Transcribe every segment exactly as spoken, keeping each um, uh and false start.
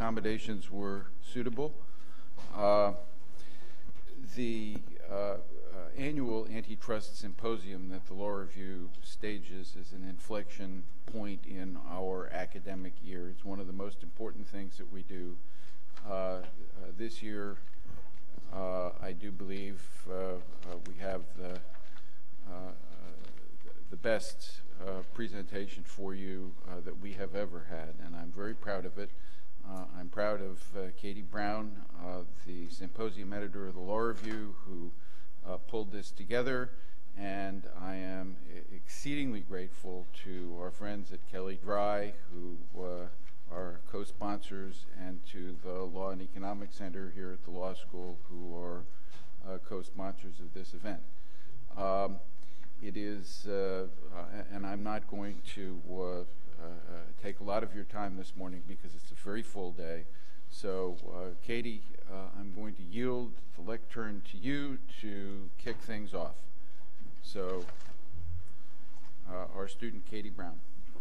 accommodations were suitable. Uh, the uh, uh, annual Antitrust Symposium that the Law Review stages is an inflection point in our academic year. It's one of the most important things that we do. Uh, uh, this year, uh, I do believe uh, uh, we have the, uh, the best uh, presentation for you uh, that we have ever had, and I'm very proud of it. Uh, I'm proud of uh, Katie Brown, uh, the symposium editor of the Law Review, who uh, pulled this together, and I am exceedingly grateful to our friends at Kelley Drye, who uh, are co-sponsors, and to the Law and Economics Center here at the law school, who are uh, co-sponsors of this event. Um, it is, uh, uh, and I'm not going to uh, Uh, uh, take a lot of your time this morning because it's a very full day. So, uh, Katie, uh, I'm going to yield the lectern to you to kick things off. So, uh, our student, Katie Brown.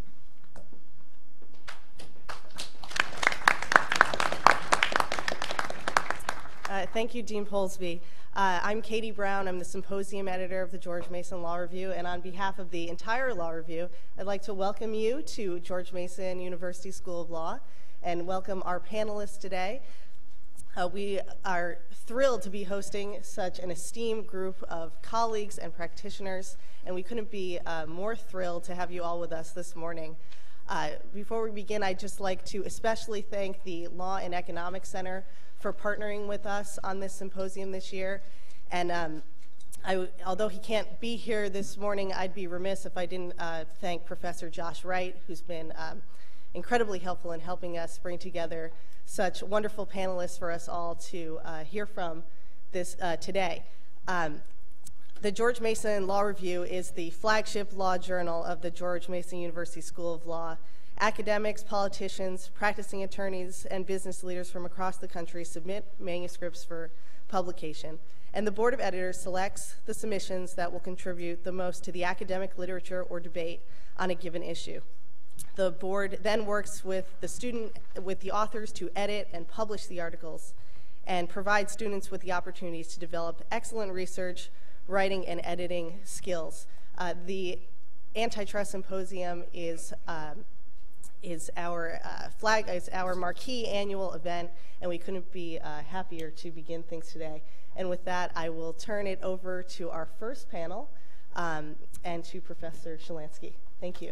Uh, thank you, Dean Polsby. Uh, I'm Katie Brown. I'm the symposium editor of the George Mason Law Review, and on behalf of the entire Law Review, I'd like to welcome you to George Mason University School of Law and welcome our panelists today. Uh, we are thrilled to be hosting such an esteemed group of colleagues and practitioners, and we couldn't be uh, more thrilled to have you all with us this morning. Uh, before we begin, I'd just like to especially thank the Law and Economics Center for partnering with us on this symposium this year. And um, I, although he can't be here this morning, I'd be remiss if I didn't uh, thank Professor Josh Wright, who's been um, incredibly helpful in helping us bring together such wonderful panelists for us all to uh, hear from this uh, today. Um, the George Mason Law Review is the flagship law journal of the George Mason University School of Law. Academics, politicians, practicing attorneys, and business leaders from across the country submit manuscripts for publication, and the Board of Editors selects the submissions that will contribute the most to the academic literature or debate on a given issue. The board then works with the student, with the authors to edit and publish the articles, and provide students with the opportunities to develop excellent research, writing, and editing skills. Uh, the Antitrust Symposium is um, is our uh, flag, is our marquee annual event, and we couldn't be uh, happier to begin things today. And with that, I will turn it over to our first panel um, and to Professor Shalansky. Thank you.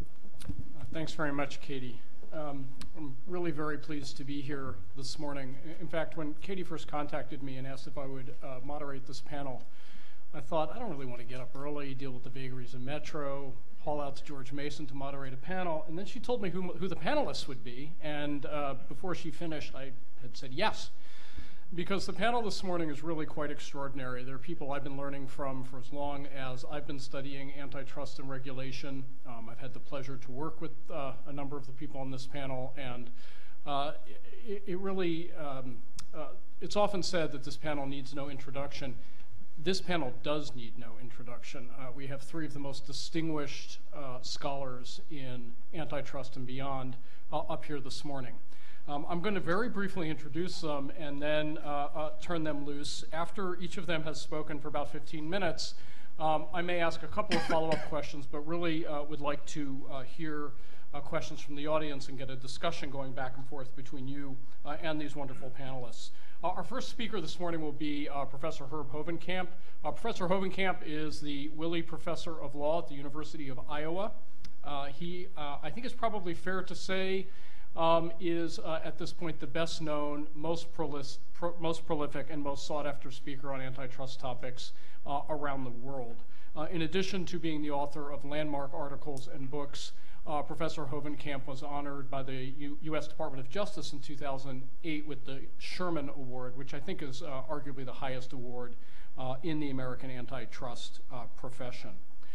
Uh, thanks very much, Katie. Um, I'm really very pleased to be here this morning. In fact, when Katie first contacted me and asked if I would uh, moderate this panel, I thought, I don't really want to get up early, deal with the vagaries of Metro, haul out to George Mason to moderate a panel, and then she told me who, who the panelists would be, and uh, before she finished, I had said yes, because the panel this morning is really quite extraordinary. There are people I've been learning from for as long as I've been studying antitrust and regulation. Um, I've had the pleasure to work with uh, a number of the people on this panel, and uh, it, it really, um, uh, it's often said that this panel needs no introduction. This panel does need no introduction. Uh, we have three of the most distinguished uh, scholars in antitrust and beyond uh, up here this morning. Um, I'm going to very briefly introduce them and then uh, uh, turn them loose. After each of them has spoken for about fifteen minutes, um, I may ask a couple of follow-up questions, but really uh, would like to uh, hear uh, questions from the audience and get a discussion going back and forth between you uh, and these wonderful panelists. Uh, our first speaker this morning will be uh, Professor Herb Hovenkamp. Uh, Professor Hovenkamp is the Willey Professor of Law at the University of Iowa. Uh, he, uh, I think it's probably fair to say, um, is uh, at this point the best known, most, prolis pro most prolific, and most sought after speaker on antitrust topics uh, around the world. Uh, in addition to being the author of landmark articles and books, Uh, Professor Hovenkamp was honored by the U U.S. Department of Justice in two thousand eight with the Sherman Award, which I think is uh, arguably the highest award uh, in the American antitrust uh, profession.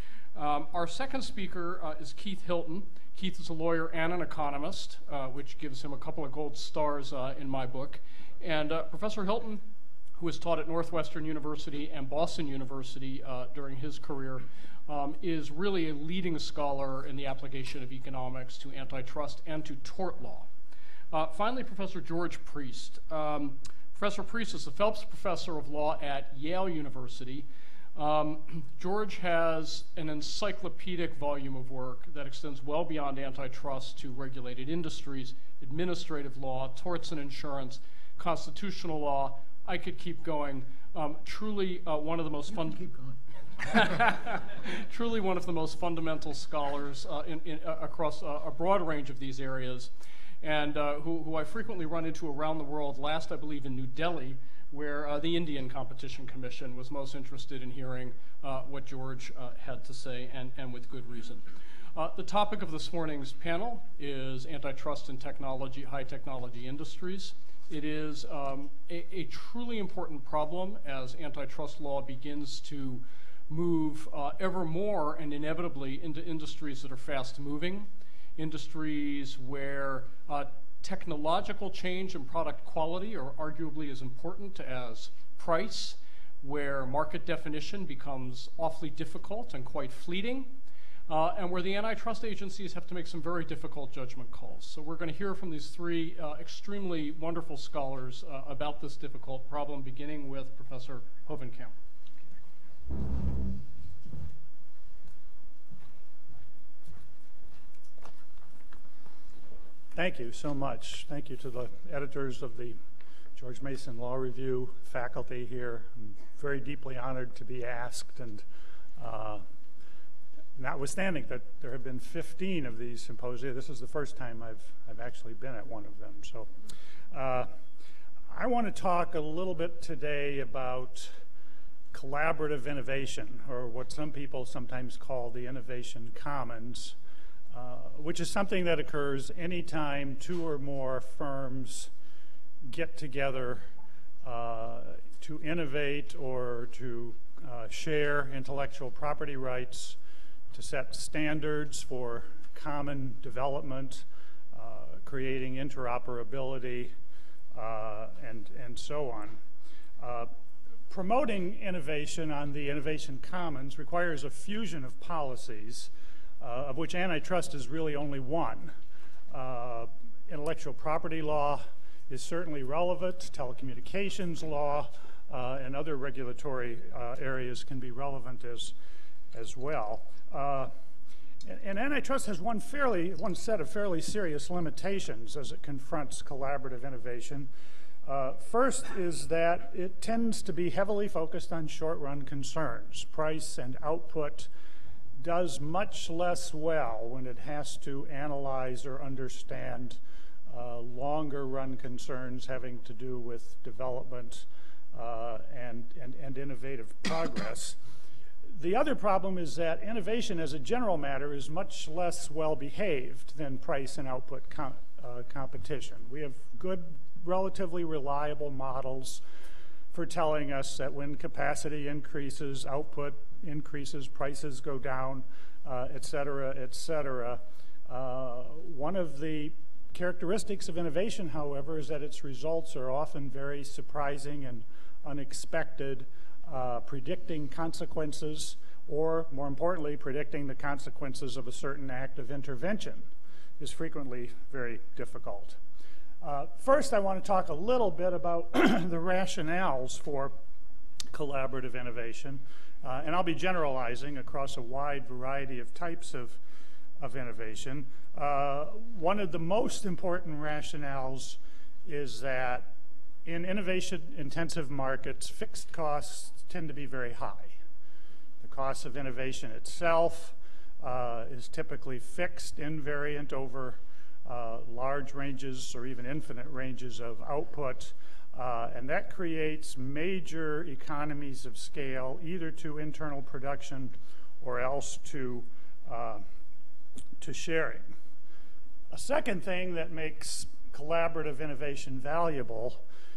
Um, our second speaker uh, is Keith Hilton. Keith is a lawyer and an economist, uh, which gives him a couple of gold stars uh, in my book. And uh, Professor Hilton, who has taught at Northwestern University and Boston University uh, during his career, Um, is really a leading scholar in the application of economics to antitrust and to tort law. Uh, finally, Professor George Priest. Um, Professor Priest is the Phelps Professor of Law at Yale University. Um, George has an encyclopedic volume of work that extends well beyond antitrust to regulated industries, administrative law, torts and insurance, constitutional law. I could keep going. Um, truly uh, one of the most fun. Keep going. Truly one of the most fundamental scholars uh, in, in, uh, across uh, a broad range of these areas, and uh, who, who I frequently run into around the world, last I believe in New Delhi, where uh, the Indian Competition Commission was most interested in hearing uh, what George uh, had to say, and, and with good reason. Uh, the topic of this morning's panel is antitrust in technology, high technology industries. It is um, a, a truly important problem as antitrust law begins to move uh, ever more and inevitably into industries that are fast moving, industries where uh, technological change and product quality are arguably as important as price, where market definition becomes awfully difficult and quite fleeting, uh, and where the antitrust agencies have to make some very difficult judgment calls. So we're going to hear from these three uh, extremely wonderful scholars uh, about this difficult problem, beginning with Professor Hovenkamp. Thank you so much. Thank you to the editors of the George Mason Law Review, faculty here. I'm very deeply honored to be asked, and uh, notwithstanding that there have been fifteen of these symposia, this is the first time I've, I've actually been at one of them. So uh, I want to talk a little bit today about collaborative innovation, or what some people sometimes call the innovation commons, uh, which is something that occurs anytime two or more firms get together uh, to innovate or to uh, share intellectual property rights, to set standards for common development, uh, creating interoperability, uh, and, and so on. Uh, Promoting innovation on the innovation commons requires a fusion of policies, uh, of which antitrust is really only one. Uh, intellectual property law is certainly relevant. Telecommunications law uh, and other regulatory uh, areas can be relevant as, as well. Uh, and, and antitrust has one, fairly, one set of fairly serious limitations as it confronts collaborative innovation. Uh, first is that it tends to be heavily focused on short-run concerns. Price and output does much less well when it has to analyze or understand uh, longer-run concerns having to do with development uh, and, and, and innovative progress. The other problem is that innovation as a general matter is much less well-behaved than price and output com uh, competition. We have good, relatively reliable models for telling us that when capacity increases, output increases, prices go down, uh, et cetera, et cetera. Uh, one of the characteristics of innovation, however, is that its results are often very surprising and unexpected, uh, predicting consequences, or more importantly, predicting the consequences of a certain act of intervention is frequently very difficult. Uh, first, I want to talk a little bit about the rationales for collaborative innovation, uh, and I'll be generalizing across a wide variety of types of, of innovation. Uh, one of the most important rationales is that in innovation-intensive markets, fixed costs tend to be very high. The cost of innovation itself uh, is typically fixed, invariant over Uh, large ranges or even infinite ranges of output, uh, and that creates major economies of scale, either to internal production or else to, uh, to sharing. A second thing that makes collaborative innovation valuable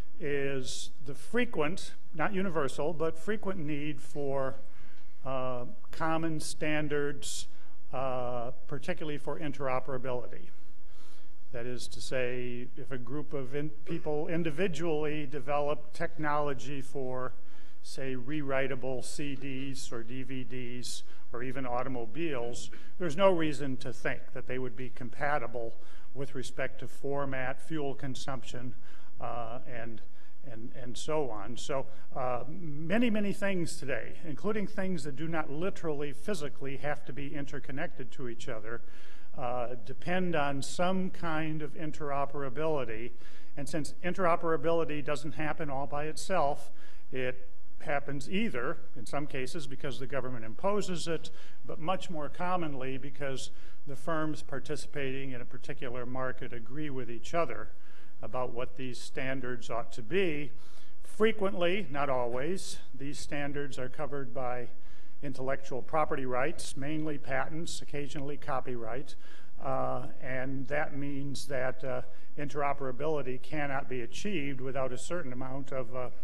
is the frequent, not universal, but frequent need for uh, common standards, uh, particularly for interoperability. That is to say, if a group of in people individually develop technology for, say, rewritable C Ds or D V Ds or even automobiles, there's no reason to think that they would be compatible with respect to format, fuel consumption, uh, and, and, and so on. So uh, many, many things today, including things that do not literally, physically have to be interconnected to each other, uh, depend on some kind of interoperability. And since interoperability doesn't happen all by itself, it happens either, in some cases, because the government imposes it, but much more commonly because the firms participating in a particular market agree with each other about what these standards ought to be. Frequently, not always, these standards are covered by intellectual property rights, mainly patents, occasionally copyright, uh, and that means that uh, interoperability cannot be achieved without a certain amount of uh,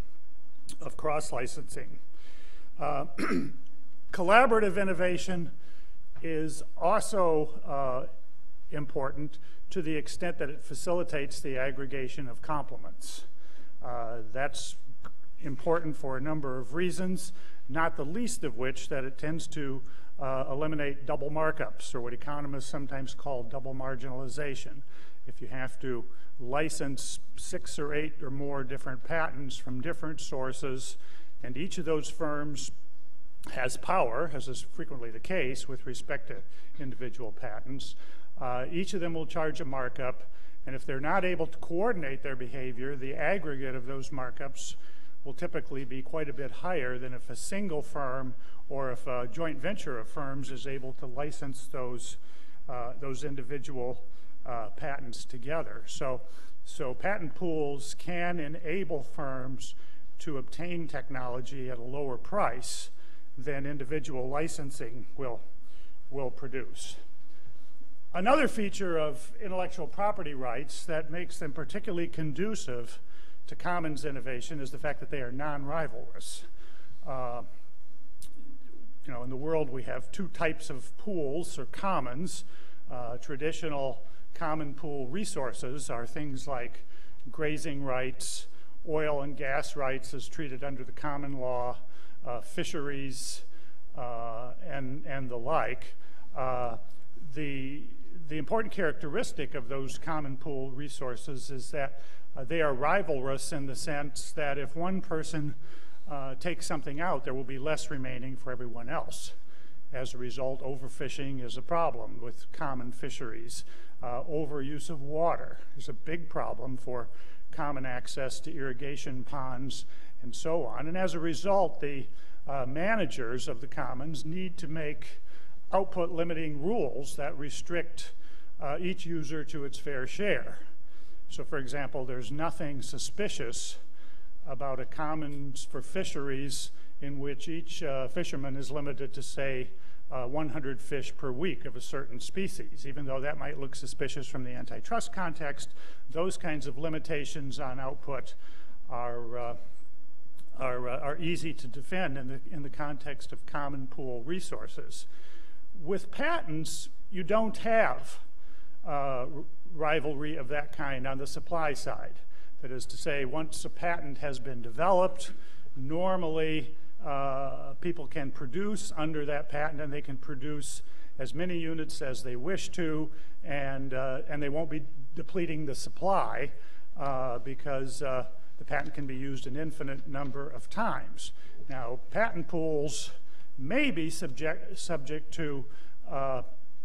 of cross-licensing. Uh, collaborative innovation is also uh, important to the extent that it facilitates the aggregation of complements. Uh, that's important for a number of reasons, not the least of which that it tends to uh, eliminate double markups, or what economists sometimes call double marginalization. If you have to license six or eight or more different patents from different sources, and each of those firms has power, as is frequently the case with respect to individual patents, uh, each of them will charge a markup, and if they're not able to coordinate their behavior, the aggregate of those markups will typically be quite a bit higher than if a single firm or if a joint venture of firms is able to license those, uh, those individual Uh, patents together. So, so patent pools can enable firms to obtain technology at a lower price than individual licensing will, will produce. Another feature of intellectual property rights that makes them particularly conducive to commons innovation is the fact that they are non-rivalrous. Uh, you know, in the world we have two types of pools or commons. Uh, traditional common pool resources are things like grazing rights, oil and gas rights as treated under the common law, uh, fisheries, uh, and, and the like. Uh, the, the important characteristic of those common pool resources is that uh, they are rivalrous in the sense that if one person uh, takes something out, there will be less remaining for everyone else. As a result, overfishing is a problem with common fisheries. Uh, overuse of water is a big problem for common access to irrigation ponds and so on. And as a result, the uh, managers of the commons need to make output limiting rules that restrict uh, each user to its fair share. So for example, there's nothing suspicious about a commons for fisheries in which each uh, fisherman is limited to, say, uh, one hundred fish per week of a certain species. Even though that might look suspicious from the antitrust context, those kinds of limitations on output are, uh, are, uh, are easy to defend in the, in the context of common pool resources. With patents, you don't have uh, rivalry of that kind on the supply side. That is to say, once a patent has been developed, normally uh, people can produce under that patent, and they can produce as many units as they wish to, and, uh, and they won't be depleting the supply uh, because uh, the patent can be used an infinite number of times. Now, patent pools may be subject, subject to uh,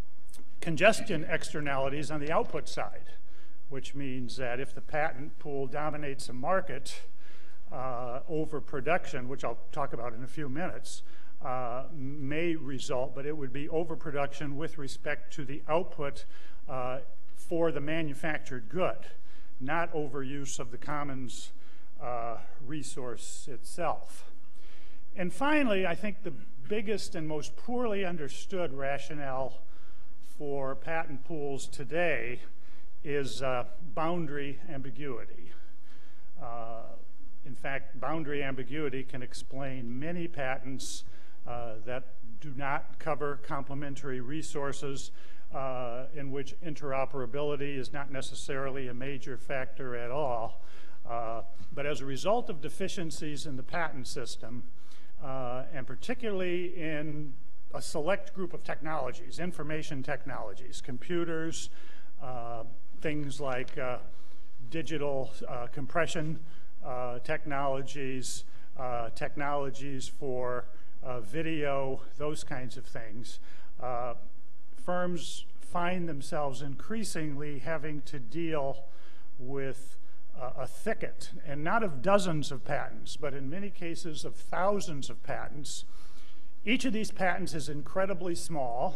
congestion externalities on the output side, which means that if the patent pool dominates a market, uh, overproduction, which I'll talk about in a few minutes, uh, may result, but it would be overproduction with respect to the output uh, for the manufactured good, not overuse of the commons uh, resource itself. And finally, I think the biggest and most poorly understood rationale for patent pools today is uh, boundary ambiguity. Uh, in fact, boundary ambiguity can explain many patents uh, that do not cover complementary resources, uh, in which interoperability is not necessarily a major factor at all. Uh, but as a result of deficiencies in the patent system, uh, and particularly in a select group of technologies, information technologies, computers, uh, things like uh, digital uh, compression uh, technologies, uh, technologies for uh, video, those kinds of things, uh, firms find themselves increasingly having to deal with uh, a thicket, and not of dozens of patents, but in many cases of thousands of patents. Each of these patents is incredibly small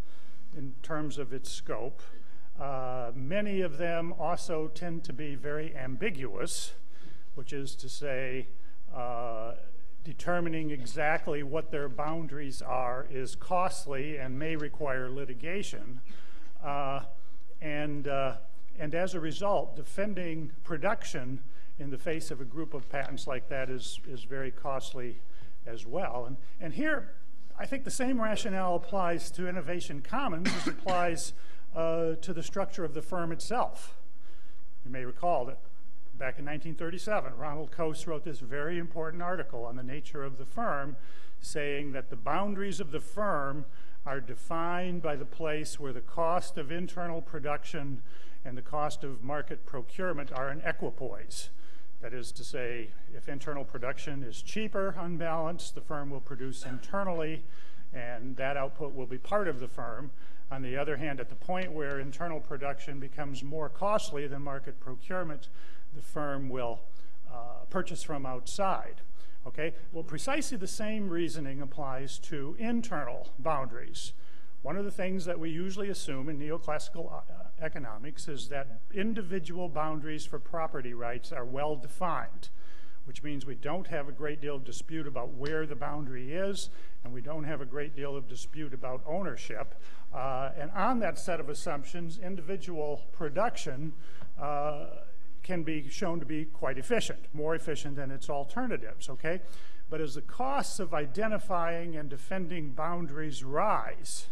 in terms of its scope. Uh, many of them also tend to be very ambiguous, which is to say, uh, determining exactly what their boundaries are is costly and may require litigation. Uh, and, uh, and as a result, defending production in the face of a group of patents like that is, is very costly as well. And, and here, I think the same rationale applies to Innovation Commons as applies uh, to the structure of the firm itself. You may recall that back in nineteen thirty-seven, Ronald Coase wrote this very important article on the nature of the firm, saying that the boundaries of the firm are defined by the place where the cost of internal production and the cost of market procurement are in equipoise. That is to say, if internal production is cheaper on balance, the firm will produce internally, and that output will be part of the firm. On the other hand, at the point where internal production becomes more costly than market procurement, the firm will uh, purchase from outside. Okay? Well, precisely the same reasoning applies to internal boundaries. One of the things that we usually assume in neoclassical uh, economics is that individual boundaries for property rights are well defined, which means we don't have a great deal of dispute about where the boundary is, and we don't have a great deal of dispute about ownership. Uh, and on that set of assumptions, individual production uh, can be shown to be quite efficient, more efficient than its alternatives, okay? But as the costs of identifying and defending boundaries rise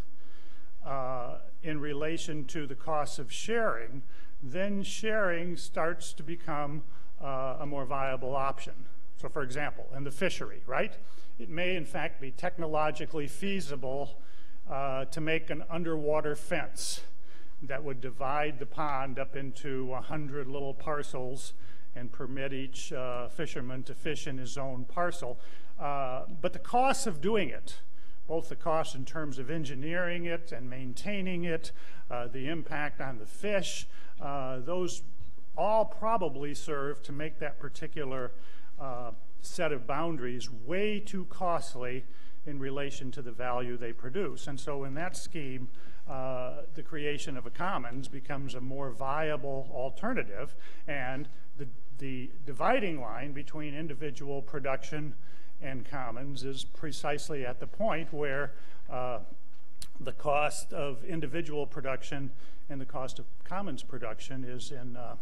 uh, in relation to the costs of sharing, then sharing starts to become uh, a more viable option. So for example, in the fishery, right? It may in fact be technologically feasible uh, to make an underwater fence that would divide the pond up into a hundred little parcels and permit each uh, fisherman to fish in his own parcel. Uh, but the costs of doing it, both the cost in terms of engineering it and maintaining it, uh, the impact on the fish, uh, those all probably serve to make that particular uh, set of boundaries way too costly in relation to the value they produce. And so in that scheme, uh, the creation of a commons becomes a more viable alternative, and the, the dividing line between individual production and commons is precisely at the point where uh, the cost of individual production and the cost of commons production is in uh,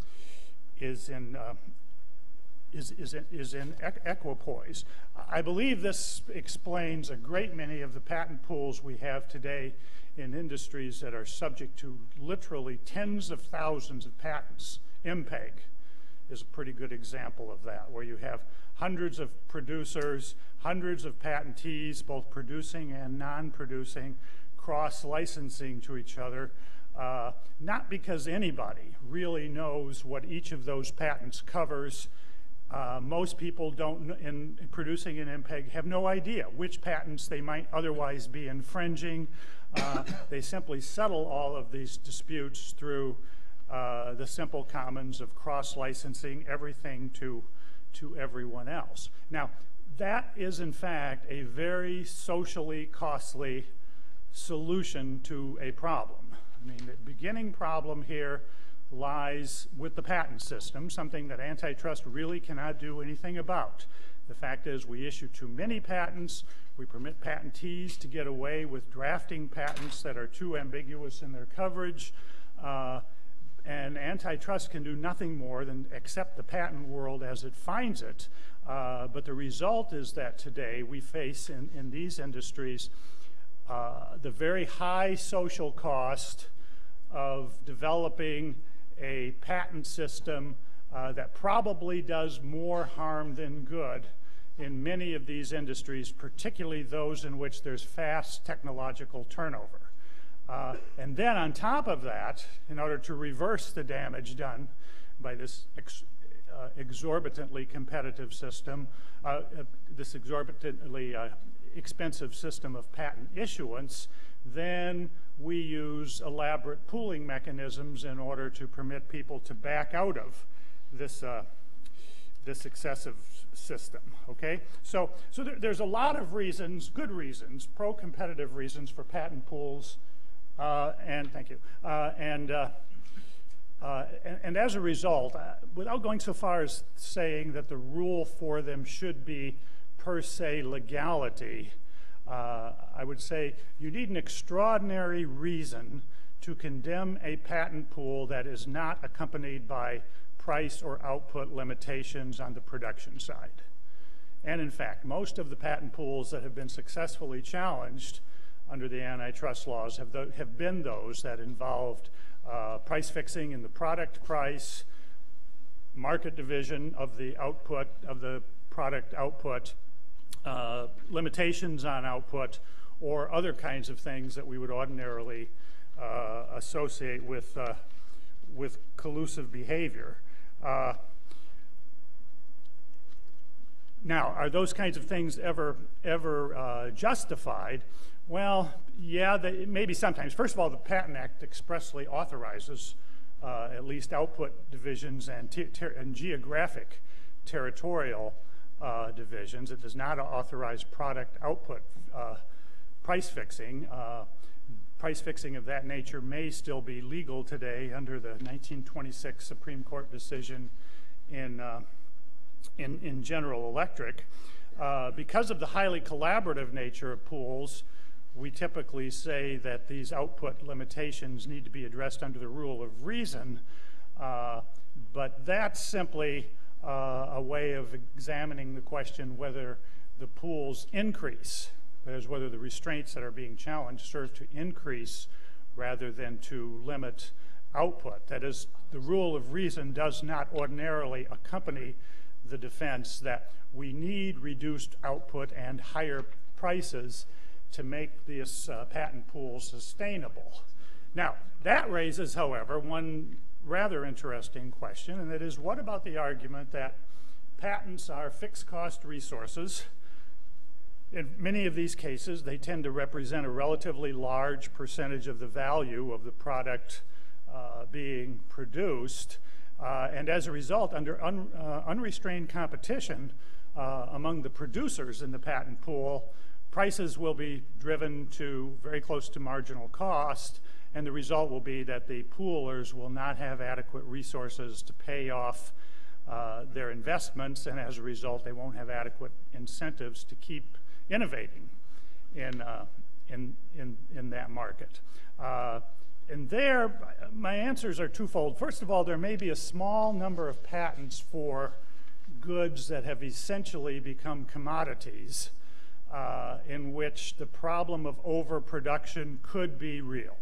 is in uh, is is in, is in equipoise. I believe this explains a great many of the patent pools we have today in industries that are subject to literally tens of thousands of patents. M P E G is a pretty good example of that, where you have hundreds of producers, hundreds of patentees, both producing and non-producing, cross-licensing to each other, uh, not because anybody really knows what each of those patents covers. Uh, most people don't, in, in producing an M P E G, have no idea which patents they might otherwise be infringing. Uh, they simply settle all of these disputes through uh, the simple commons of cross-licensing everything to, to everyone else. Now, that is in fact a very socially costly solution to a problem. I mean, the beginning problem here lies with the patent system, something that antitrust really cannot do anything about. The fact is, we issue too many patents, we permit patentees to get away with drafting patents that are too ambiguous in their coverage, uh, and antitrust can do nothing more than accept the patent world as it finds it. Uh, but the result is that today we face in, in these industries uh, the very high social cost of developing a patent system uh, that probably does more harm than good in many of these industries, particularly those in which there's fast technological turnover. Uh, and then on top of that, in order to reverse the damage done by this ex uh, exorbitantly competitive system, uh, uh, this exorbitantly uh, expensive system of patent issuance, then we use elaborate pooling mechanisms in order to permit people to back out of this, uh, this excessive system, okay? So, so there, there's a lot of reasons, good reasons, pro-competitive reasons for patent pools, uh, and thank you, uh, and, uh, uh, and, and as a result, uh, without going so far as saying that the rule for them should be per se legality, uh, I would say you need an extraordinary reason to condemn a patent pool that is not accompanied by price or output limitations on the production side. And in fact, most of the patent pools that have been successfully challenged under the antitrust laws have, the, have been those that involved uh, price fixing in the product price, market division of the output, of the product output, uh, limitations on output, or other kinds of things that we would ordinarily uh, associate with, uh, with collusive behavior. Uh, now, are those kinds of things ever, ever uh, justified? Well, yeah, they, maybe sometimes. First of all, the Patent Act expressly authorizes uh, at least output divisions and, ter and geographic territorial uh, divisions. It does not authorize product output uh, price fixing. Uh, Price fixing of that nature may still be legal today under the nineteen twenty-six Supreme Court decision in, uh, in, in General Electric. Uh, because of the highly collaborative nature of pools, we typically say that these output limitations need to be addressed under the rule of reason, uh, but that's simply uh, a way of examining the question whether the pools increase. That is, whether the restraints that are being challenged serve to increase rather than to limit output. That is, the rule of reason does not ordinarily accompany the defense that we need reduced output and higher prices to make this uh, patent pool sustainable. Now, that raises, however, one rather interesting question, and that is, what about the argument that patents are fixed cost resources? In many of these cases, they tend to represent a relatively large percentage of the value of the product uh, being produced. Uh, and as a result, under un, uh, unrestrained competition uh, among the producers in the patent pool, prices will be driven to very close to marginal cost, and the result will be that the poolers will not have adequate resources to pay off uh, their investments, and as a result, they won't have adequate incentives to keep innovating in, uh, in, in, in that market. Uh, and there, my answers are twofold. First of all, there may be a small number of patents for goods that have essentially become commodities, uh, in which the problem of overproduction could be real.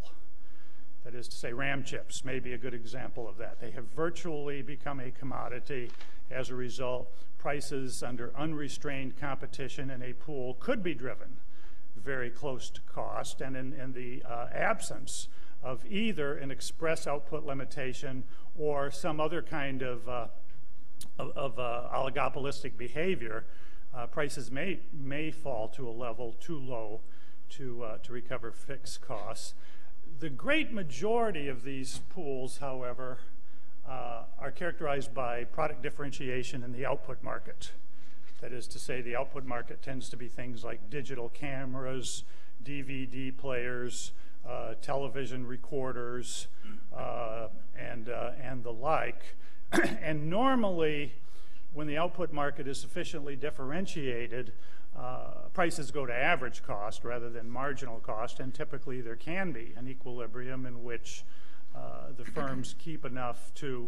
That is to say, RAM chips may be a good example of that. They have virtually become a commodity. As a result, prices under unrestrained competition in a pool could be driven very close to cost, and in, in the uh, absence of either an express output limitation or some other kind of, uh, of, of uh, oligopolistic behavior, uh, prices may, may fall to a level too low to, uh, to recover fixed costs. The great majority of these pools, however, uh, are characterized by product differentiation in the output market. That is to say, the output market tends to be things like digital cameras, D V D players, uh, television recorders, uh, and, uh, and the like. And normally, when the output market is sufficiently differentiated, Uh, prices go to average cost rather than marginal cost, and typically there can be an equilibrium in which uh, the firms keep enough to,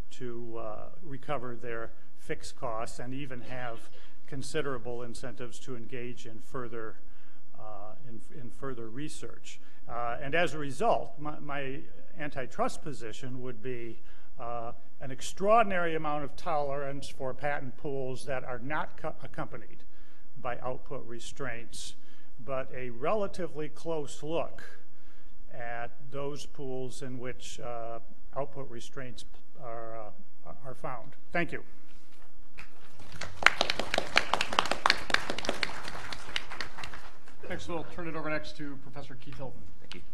to uh, recover their fixed costs and even have considerable incentives to engage in further, uh, in, in further research. Uh, and as a result, my, my antitrust position would be uh, an extraordinary amount of tolerance for patent pools that are not co accompanied by output restraints, but a relatively close look at those pools in which uh, output restraints are, uh, are found. Thank you. Next, we'll turn it over next to Professor Keith Hilton. Thank you.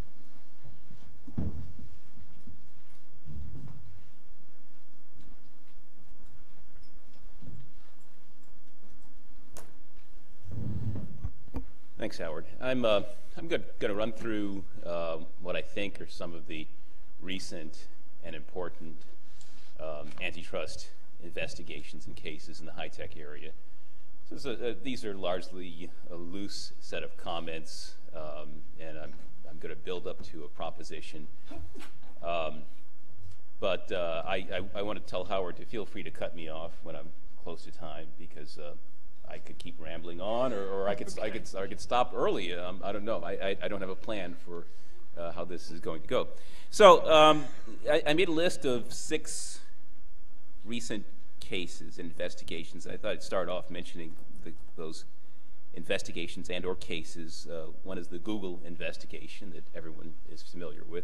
Thanks, Howard. I'm, uh, I'm going to run through uh, what I think are some of the recent and important um, antitrust investigations and cases in the high-tech area. So, uh, these are largely a loose set of comments, um, and I'm, I'm going to build up to a proposition. Um, but uh, I, I, I want to tell Howard to feel free to cut me off when I'm close to time, because uh, I could keep rambling on, or, or I could okay. I could I could stop early. Um, I don't know. I, I I don't have a plan for uh, how this is going to go. So um, I, I made a list of six recent cases, investigations. I thought I'd start off mentioning the, those investigations and or cases. Uh, one is the Google investigation that everyone is familiar with.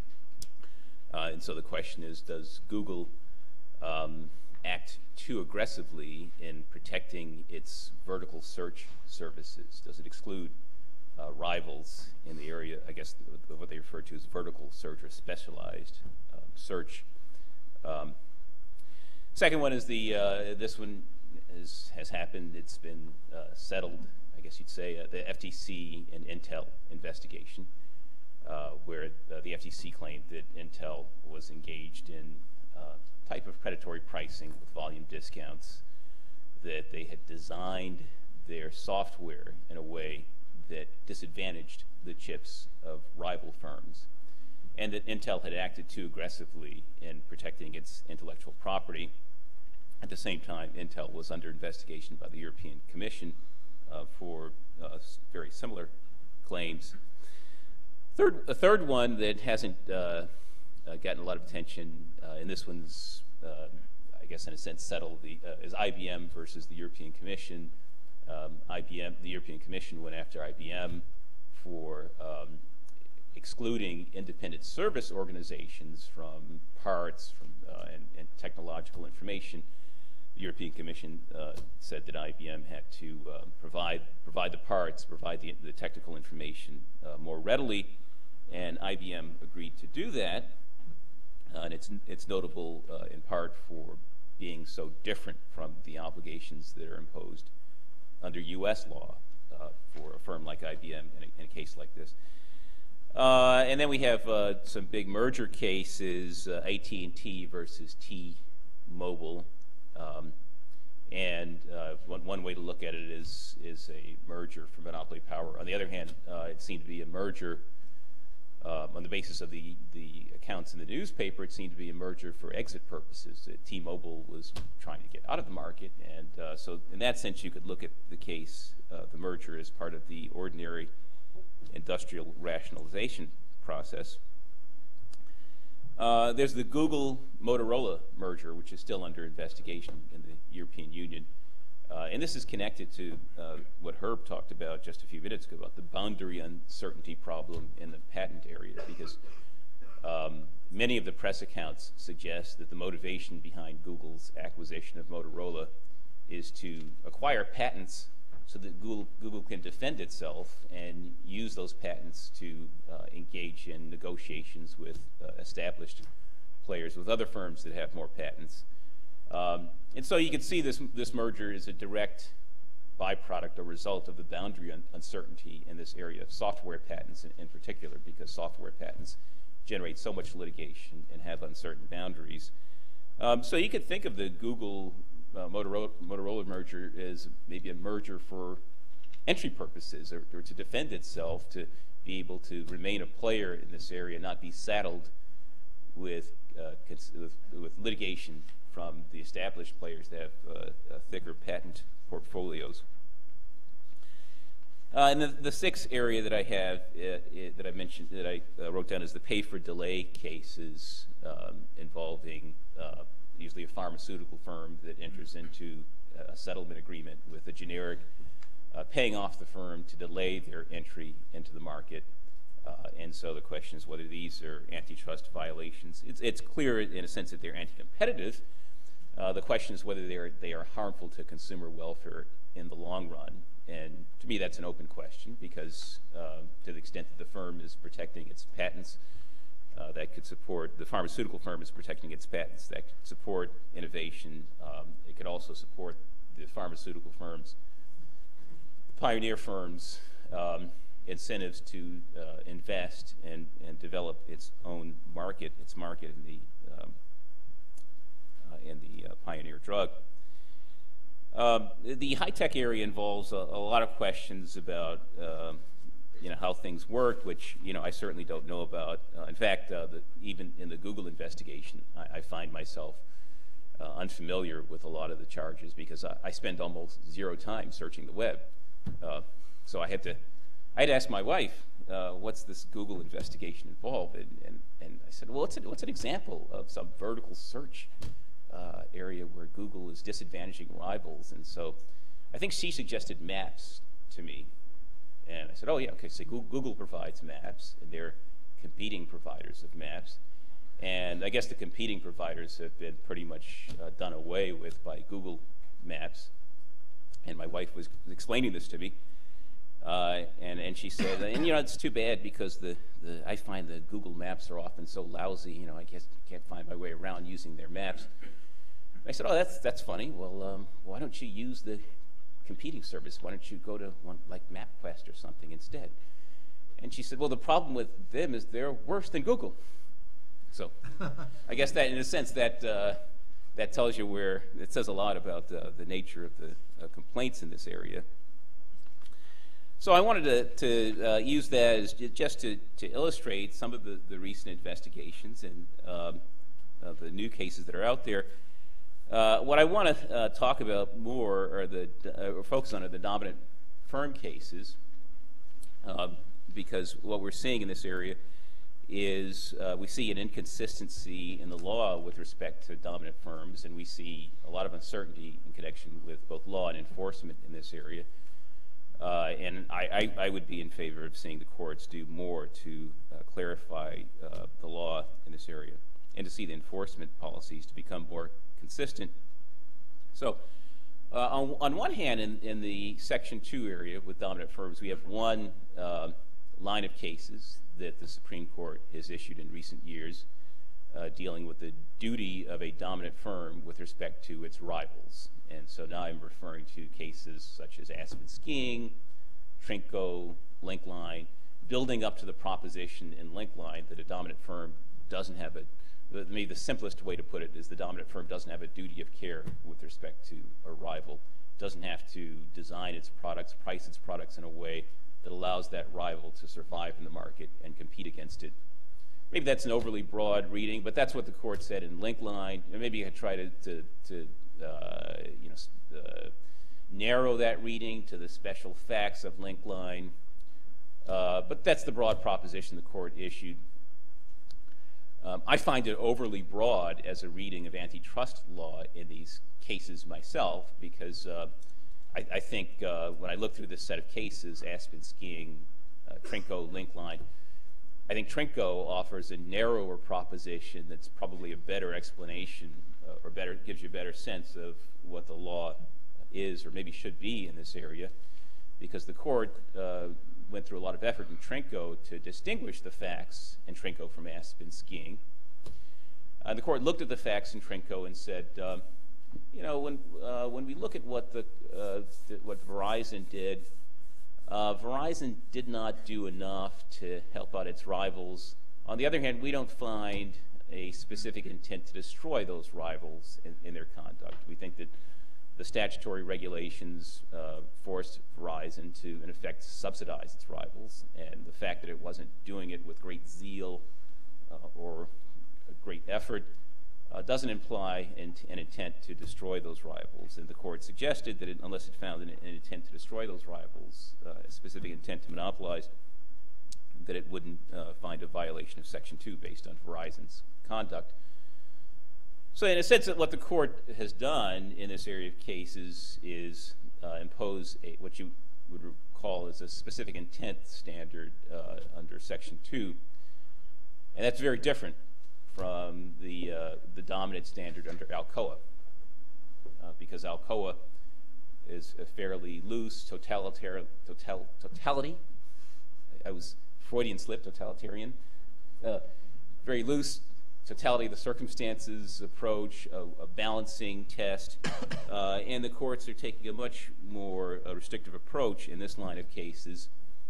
Uh, and so the question is, does Google um, act too aggressively in protecting its vertical search services? Does it exclude uh, rivals in the area, I guess what they refer to as vertical search or specialized uh, search? Um, Second one is the, uh, this one is, has happened, it's been uh, settled, I guess you'd say, uh, the F T C and Intel investigation, uh, where uh, the F T C claimed that Intel was engaged in uh, type of predatory pricing with volume discounts, that they had designed their software in a way that disadvantaged the chips of rival firms, and that Intel had acted too aggressively in protecting its intellectual property. At the same time, Intel was under investigation by the European Commission uh, for uh, very similar claims. Third, a third one that hasn't uh, uh, gotten a lot of attention, uh, and this one's, uh, I guess in a sense, settled, the, uh, is I B M versus the European Commission. Um, I B M, the European Commission went after I B M for um, excluding independent service organizations from parts from, uh, and, and technological information. The European Commission uh, said that I B M had to uh, provide, provide the parts, provide the, the technical information uh, more readily, and I B M agreed to do that. Uh, and it's, it's notable uh, in part for being so different from the obligations that are imposed under U S law uh, for a firm like I B M in a, in a case like this. Uh, and then we have uh, some big merger cases, uh, A T and T versus T-Mobile. Um, and uh, one, one way to look at it is, is a merger for monopoly power. On the other hand, uh, it seemed to be a merger uh, on the basis of the, the accounts in the newspaper. It seemed to be a merger for exit purposes. Uh, T-Mobile was trying to get out of the market. And uh, so in that sense, you could look at the case, uh, the merger, as part of the ordinary industrial rationalization process. Uh, there's the Google-Motorola merger, which is still under investigation in the European Union. Uh, and this is connected to uh, what Herb talked about just a few minutes ago, about the boundary uncertainty problem in the patent area, because um, many of the press accounts suggest that the motivation behind Google's acquisition of Motorola is to acquire patents so that Google, Google can defend itself and use those patents to uh, engage in negotiations with uh, established players, with other firms that have more patents. Um, and so you can see this, this merger is a direct byproduct or result of the boundary un uncertainty in this area of software patents in, in particular, because software patents generate so much litigation and have uncertain boundaries. Um, so you could think of the Google Uh, Motorola, Motorola merger is maybe a merger for entry purposes, or, or to defend itself, to be able to remain a player in this area, not be saddled with, uh, with, with litigation from the established players that have uh, uh, thicker patent portfolios. Uh, and the, the sixth area that I have, uh, it, that I mentioned, that I uh, wrote down is the pay for delay cases um, involving uh, usually a pharmaceutical firm that enters into a settlement agreement with a generic, uh, paying off the firm to delay their entry into the market. Uh, and so the question is whether these are antitrust violations. It's, it's clear in a sense that they're anti-competitive. Uh, the question is whether they are, they are harmful to consumer welfare in the long run. And to me, that's an open question because uh, to the extent that the firm is protecting its patents, uh, that could support, the pharmaceutical firm is protecting its patents, that could support innovation. Um, it could also support the pharmaceutical firms, the pioneer firms, um, incentives to uh, invest and, and develop its own market, its market in the, um, uh, in the uh, pioneer drug. Um, the high-tech area involves a, a lot of questions about, uh, you know, how things work, which, you know, I certainly don't know about. Uh, in fact, uh, the, even in the Google investigation, I, I find myself uh, unfamiliar with a lot of the charges because I, I spend almost zero time searching the web. Uh, so I had to, I had to ask my wife, uh, what's this Google investigation involved? And, and, and I said, well, what's an, what's an example of some vertical search Uh, area where Google is disadvantaging rivals? And so I think she suggested maps to me. And I said, oh, yeah, okay, so Google provides maps, and they're competing providers of maps. And I guess the competing providers have been pretty much uh, done away with by Google Maps. And my wife was explaining this to me. Uh, and, and she said, and you know, it's too bad because the, the, I find the Google Maps are often so lousy, you know, I guess can't find my way around using their maps. I said, oh, that's, that's funny. Well, um, why don't you use the competing service? Why don't you go to one like MapQuest or something instead? And she said, well, the problem with them is they're worse than Google. So I guess that, in a sense, that, uh, that tells you where, it says a lot about uh, the nature of the uh, complaints in this area. So I wanted to, to uh, use that as just to, to illustrate some of the, the recent investigations and um, uh, the new cases that are out there. Uh, what I want to uh, talk about more, or the uh, or focus on, are the dominant firm cases, uh, because what we're seeing in this area is uh, we see an inconsistency in the law with respect to dominant firms, and we see a lot of uncertainty in connection with both law and enforcement in this area. Uh, and I, I, I would be in favor of seeing the courts do more to uh, clarify uh, the law in this area, and to see the enforcement policies to become more consistent. So uh, on, on one hand, in, in the Section two area with dominant firms, we have one uh, line of cases that the Supreme Court has issued in recent years uh, dealing with the duty of a dominant firm with respect to its rivals. And so now I'm referring to cases such as Aspen Skiing, Trinco, Linkline, building up to the proposition in Linkline that a dominant firm doesn't have a, maybe the simplest way to put it is the dominant firm doesn't have a duty of care with respect to a rival, doesn't have to design its products, price its products in a way that allows that rival to survive in the market and compete against it. Maybe that's an overly broad reading, but that's what the court said in Linkline. And maybe you could try to, to, to uh, you know, uh, narrow that reading to the special facts of Linkline. Uh, but that's the broad proposition the court issued. Um, I find it overly broad as a reading of antitrust law in these cases myself, because uh, I, I think uh, when I look through this set of cases, Aspen Skiing, uh, Trinco, Linkline, I think Trinco offers a narrower proposition that's probably a better explanation uh, or better gives you a better sense of what the law is or maybe should be in this area, because the court uh, went through a lot of effort in Trinco to distinguish the facts in Trinco from Aspen Skiing. Uh, the court looked at the facts in Trinco and said, um, you know, when uh, when we look at what the uh, th what Verizon did, uh, Verizon did not do enough to help out its rivals. On the other hand, we don't find a specific intent to destroy those rivals in, in their conduct. We think that the statutory regulations uh, forced Verizon to, in effect, subsidize its rivals, and the fact that it wasn't doing it with great zeal uh, or great effort uh, doesn't imply in, an intent to destroy those rivals. And the court suggested that it, unless it found an, an intent to destroy those rivals, uh, a specific intent to monopolize, that it wouldn't uh, find a violation of Section two based on Verizon's conduct. So in a sense, that what the court has done in this area of cases is uh, impose a, what you would call as a specific intent standard uh, under Section two. And that's very different from the, uh, the dominant standard under Alcoa, uh, because Alcoa is a fairly loose totalitarian, total, totality, I was Freudian slip, totalitarian, uh, very loose totality of the circumstances approach, a, a balancing test, uh, and the courts are taking a much more uh, restrictive approach in this line of cases.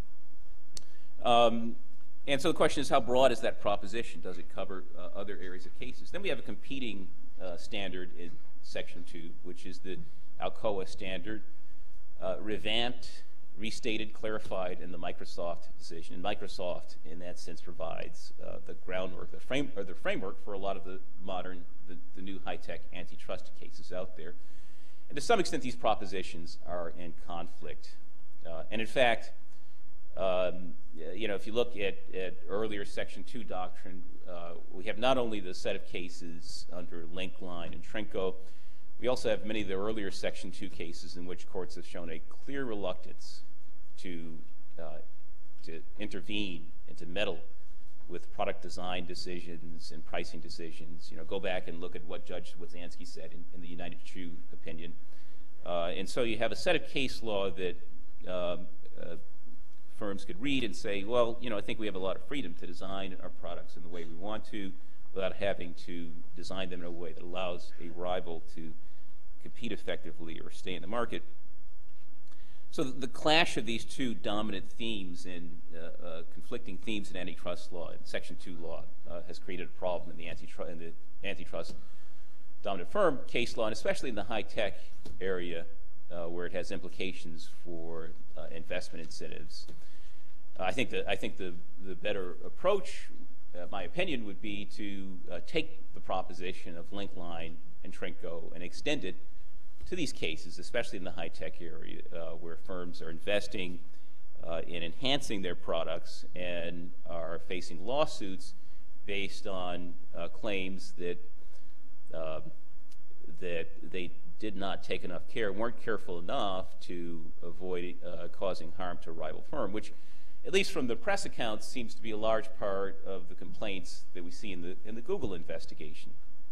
Um, and so the question is, how broad is that proposition? Does it cover uh, other areas of cases? Then we have a competing uh, standard in Section two, which is the Alcoa standard, uh, revamped, restated, clarified in the Microsoft decision. And Microsoft, in that sense, provides uh, the groundwork, the, frame, or the framework for a lot of the modern, the, the new high-tech antitrust cases out there. And to some extent, these propositions are in conflict. Uh, and in fact, um, you know, if you look at, at earlier Section two doctrine, uh, we have not only the set of cases under Linkline and Trinco, we also have many of the earlier Section two cases in which courts have shown a clear reluctance to, uh, to intervene and to meddle with product design decisions and pricing decisions. You know, go back and look at what Judge Wazanski said in, in the United True opinion. Uh, and so you have a set of case law that um, uh, firms could read and say, well, you know, I think we have a lot of freedom to design our products in the way we want to without having to design them in a way that allows a rival to compete effectively or stay in the market. So the, the clash of these two dominant themes and uh, uh, conflicting themes in antitrust law and Section two law uh, has created a problem in the, antitru in the antitrust dominant firm case law, and especially in the high-tech area uh, where it has implications for uh, investment incentives. Uh, I think that I think the the better approach, uh, my opinion, would be to uh, take the proposition of Linkline and Trinco and extend it to these cases, especially in the high-tech area, uh, where firms are investing uh, in enhancing their products and are facing lawsuits based on uh, claims that uh, that they did not take enough care, weren't careful enough to avoid uh, causing harm to a rival firm, which, at least from the press accounts, seems to be a large part of the complaints that we see in the in the Google investigation.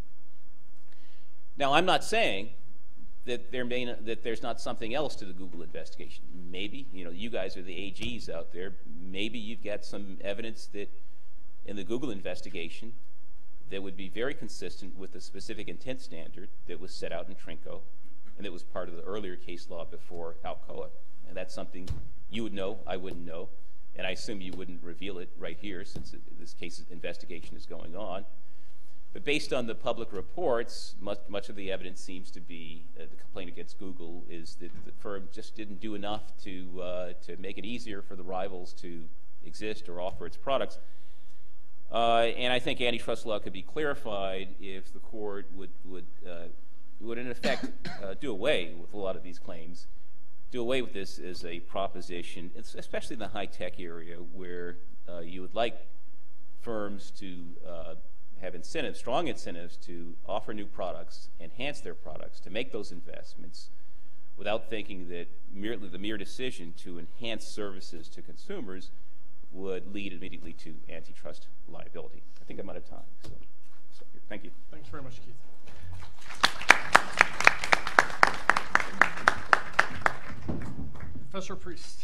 Now, I'm not saying that there may not, that there's not something else to the Google investigation. Maybe, you know, you guys are the A Gs out there. Maybe you've got some evidence that in the Google investigation that would be very consistent with the specific intent standard that was set out in Trinco and that was part of the earlier case law before Alcoa. And that's something you would know, I wouldn't know, and I assume you wouldn't reveal it right here since it, this case investigation is going on. But based on the public reports, much, much of the evidence seems to be uh, the complaint against Google is that the firm just didn't do enough to, uh, to make it easier for the rivals to exist or offer its products. Uh, and I think antitrust law could be clarified if the court would, would, uh, would in effect, uh, do away with a lot of these claims, do away with this as a proposition, especially in the high-tech area where uh, you would like firms to uh, have incentives, strong incentives to offer new products, enhance their products, to make those investments without thinking that merely the mere decision to enhance services to consumers would lead immediately to antitrust liability. I think I'm out of time. So, so thank you. Thanks very much, Keith. Professor Priest.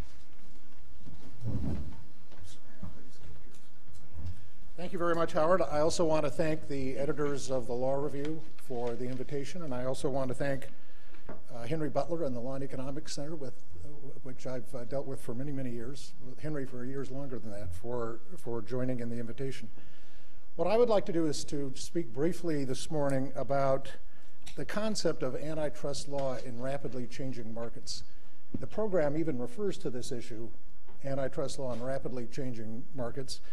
Thank you very much, Howard. I also want to thank the editors of the Law Review for the invitation, and I also want to thank uh, Henry Butler and the Law and Economics Center, with uh, which I've uh, dealt with for many, many years, with Henry for years longer than that, for, for joining in the invitation. What I would like to do is to speak briefly this morning about the concept of antitrust law in rapidly changing markets. The program even refers to this issue, antitrust law in rapidly changing markets.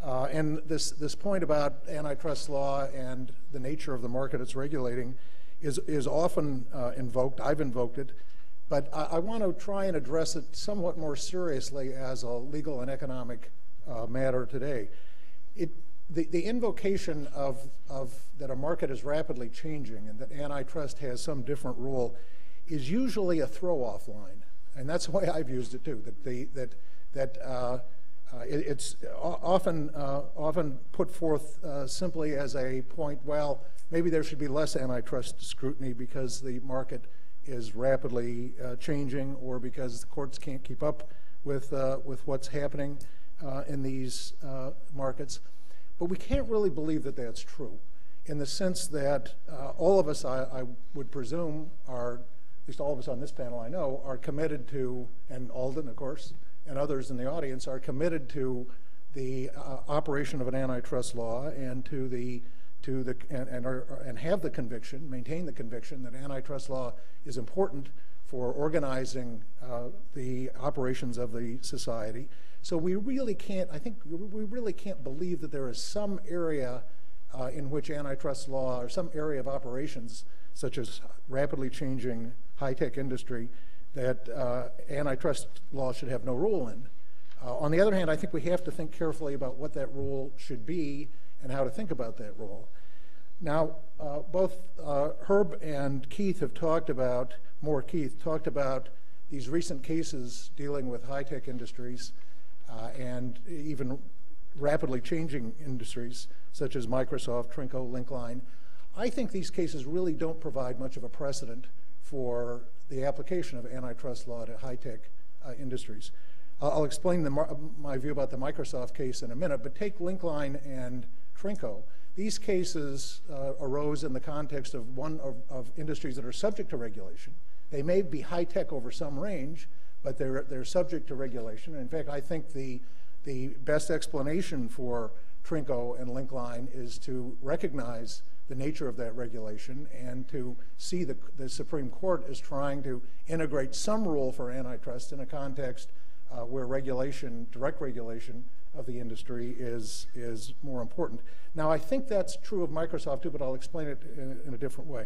Uh, and this, this point about antitrust law and the nature of the market it's regulating is, is often uh, invoked. I've invoked it. But I, I want to try and address it somewhat more seriously as a legal and economic uh, matter today. It, the, the invocation of, of that a market is rapidly changing and that antitrust has some different rule is usually a throw-off line. And that's the way I've used it too, that, the, that, that uh, Uh, it, it's often, uh, often put forth uh, simply as a point, well, maybe there should be less antitrust scrutiny because the market is rapidly uh, changing or because the courts can't keep up with, uh, with what's happening uh, in these uh, markets. But we can't really believe that that's true in the sense that uh, all of us, I, I would presume, are, at least all of us on this panel I know, are committed to, and Alden, of course, and others in the audience are committed to the uh, operation of an antitrust law and to the to the and and, are, and have the conviction, maintain the conviction that antitrust law is important for organizing uh, the operations of the society. So we really can't. I think we really can't believe that there is some area uh, in which antitrust law or some area of operations, such as rapidly changing high-tech industry, that uh, antitrust law should have no role in. Uh, on the other hand, I think we have to think carefully about what that rule should be and how to think about that rule. Now, uh, both uh, Herb and Keith have talked about, more Keith, talked about these recent cases dealing with high-tech industries uh, and even rapidly changing industries such as Microsoft, Trinco, Linkline. I think these cases really don't provide much of a precedent for the application of antitrust law to high-tech uh, industries. Uh, I'll explain the my view about the Microsoft case in a minute, but take Linkline and Trinco. These cases uh, arose in the context of one of, of industries that are subject to regulation. They may be high-tech over some range, but they're, they're subject to regulation. And in fact, I think the, the best explanation for Trinco and Linkline is to recognize the nature of that regulation and to see the, the Supreme Court as trying to integrate some rule for antitrust in a context uh, where regulation, direct regulation of the industry is, is more important. Now, I think that's true of Microsoft too, but I'll explain it in, in a different way.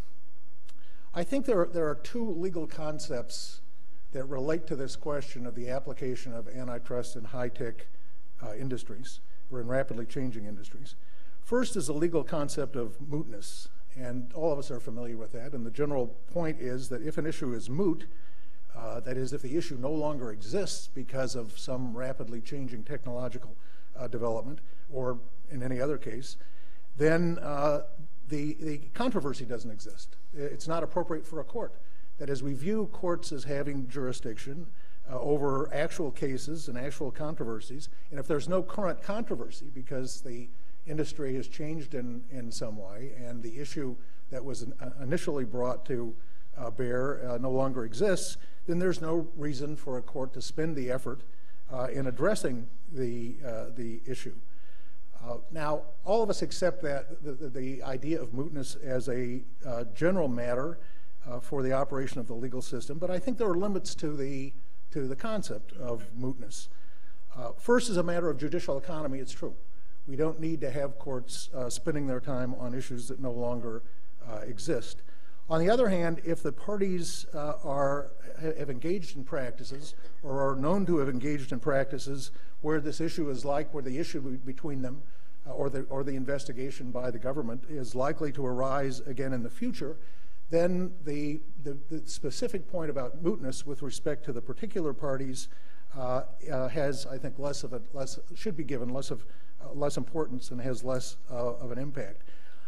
I think there are, there are two legal concepts that relate to this question of the application of antitrust in high-tech uh, industries or in rapidly changing industries. First is the legal concept of mootness, and all of us are familiar with that. And the general point is that if an issue is moot, uh, that is, if the issue no longer exists because of some rapidly changing technological uh, development, or in any other case, then uh, the, the controversy doesn't exist. It's not appropriate for a court. That is, we view courts as having jurisdiction uh, over actual cases and actual controversies, and if there's no current controversy because the industry has changed in, in some way, and the issue that was in, uh, initially brought to uh, bear uh, no longer exists, then there's no reason for a court to spend the effort uh, in addressing the, uh, the issue. Uh, now, all of us accept that the, the, the idea of mootness as a uh, general matter uh, for the operation of the legal system, but I think there are limits to the, to the concept of mootness. Uh, first, as a matter of judicial economy, it's true. We don't need to have courts uh, spending their time on issues that no longer uh, exist. On the other hand, if the parties uh, are, have engaged in practices or are known to have engaged in practices where this issue is like, where the issue between them uh, or, the, or the investigation by the government is likely to arise again in the future, then the, the, the specific point about mootness with respect to the particular parties uh, uh, has, I think, less of a, less, should be given less of Uh, less importance and has less uh, of an impact.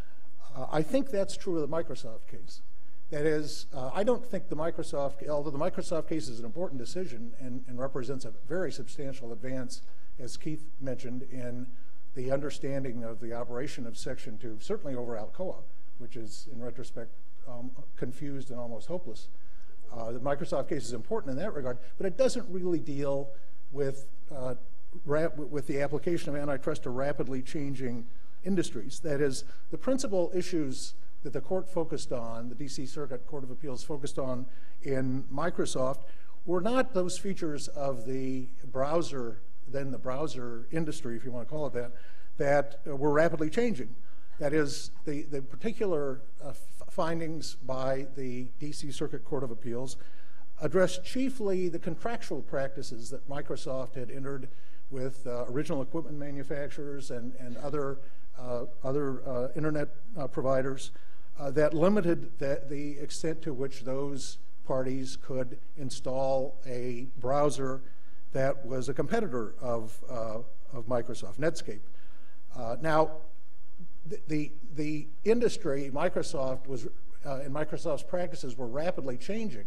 Uh, I think that's true of the Microsoft case. That is, uh, I don't think the Microsoft, although the Microsoft case is an important decision and, and represents a very substantial advance, as Keith mentioned, in the understanding of the operation of Section two, certainly over Alcoa, which is, in retrospect, um, confused and almost hopeless. Uh, the Microsoft case is important in that regard, but it doesn't really deal with uh, Rap with the application of antitrust to rapidly changing industries. That is, the principal issues that the court focused on, the D C Circuit Court of Appeals focused on in Microsoft, were not those features of the browser then the browser industry, if you want to call it that, that uh, were rapidly changing. That is, the, the particular uh, findings by the D C Circuit Court of Appeals addressed chiefly the contractual practices that Microsoft had entered with uh, original equipment manufacturers and, and other, uh, other uh, internet uh, providers uh, that limited the, the extent to which those parties could install a browser that was a competitor of, uh, of Microsoft, Netscape. Uh, now, the, the, the industry, Microsoft was, uh, and Microsoft's practices were rapidly changing,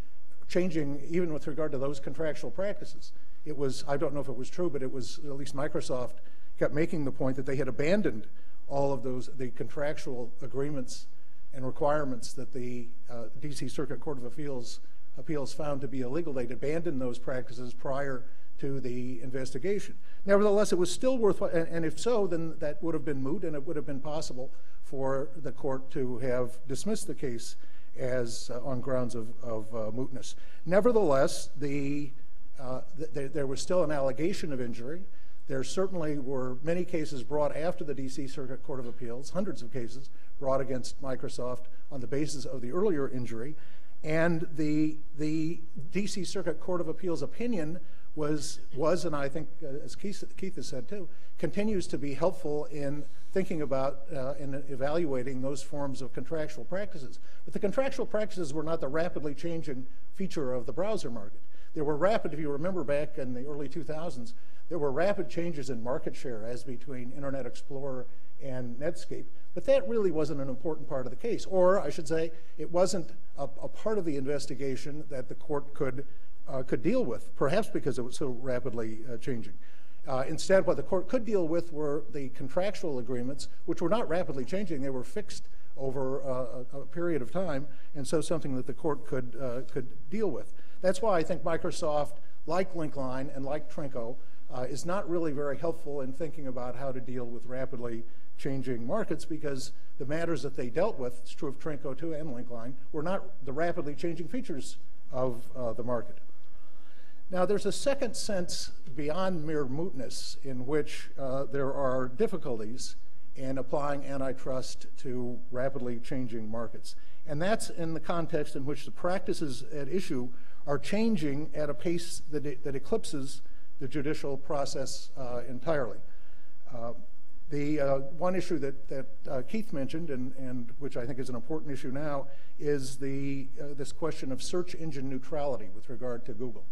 changing even with regard to those contractual practices. It was, I don't know if it was true, but it was, at least Microsoft kept making the point that they had abandoned all of those, the contractual agreements and requirements that the uh, D C Circuit Court of Appeals, Appeals found to be illegal. They'd abandoned those practices prior to the investigation. Nevertheless, it was still worthwhile, and, and if so, then that would have been moot, and it would have been possible for the court to have dismissed the case as uh, on grounds of, of uh, mootness. Nevertheless, the, uh, th th there was still an allegation of injury. There certainly were many cases brought after the D C Circuit Court of Appeals, hundreds of cases brought against Microsoft on the basis of the earlier injury. And the, the D C Circuit Court of Appeals opinion was, was and I think, uh, as Keith, Keith has said too, continues to be helpful in thinking about uh, and evaluating those forms of contractual practices. But the contractual practices were not the rapidly changing feature of the browser market. There were rapid, if you remember back in the early two thousands, there were rapid changes in market share as between Internet Explorer and Netscape. But that really wasn't an important part of the case. Or, I should say, it wasn't a, a part of the investigation that the court could, uh, could deal with, perhaps because it was so rapidly uh, changing. Uh, instead, what the court could deal with were the contractual agreements, which were not rapidly changing. They were fixed over uh, a, a period of time, and so something that the court could, uh, could deal with. That's why I think Microsoft, like Linkline and like Trinco, uh, is not really very helpful in thinking about how to deal with rapidly changing markets, because the matters that they dealt with, it's true of Trinco too and Linkline, were not the rapidly changing features of uh, the market. Now, there's a second sense beyond mere mootness in which uh, there are difficulties in applying antitrust to rapidly changing markets. And that's in the context in which the practices at issue are changing at a pace that, it, that eclipses the judicial process uh, entirely. Uh, the uh, one issue that, that uh, Keith mentioned, and, and which I think is an important issue now, is the, uh, this question of search engine neutrality with regard to Google.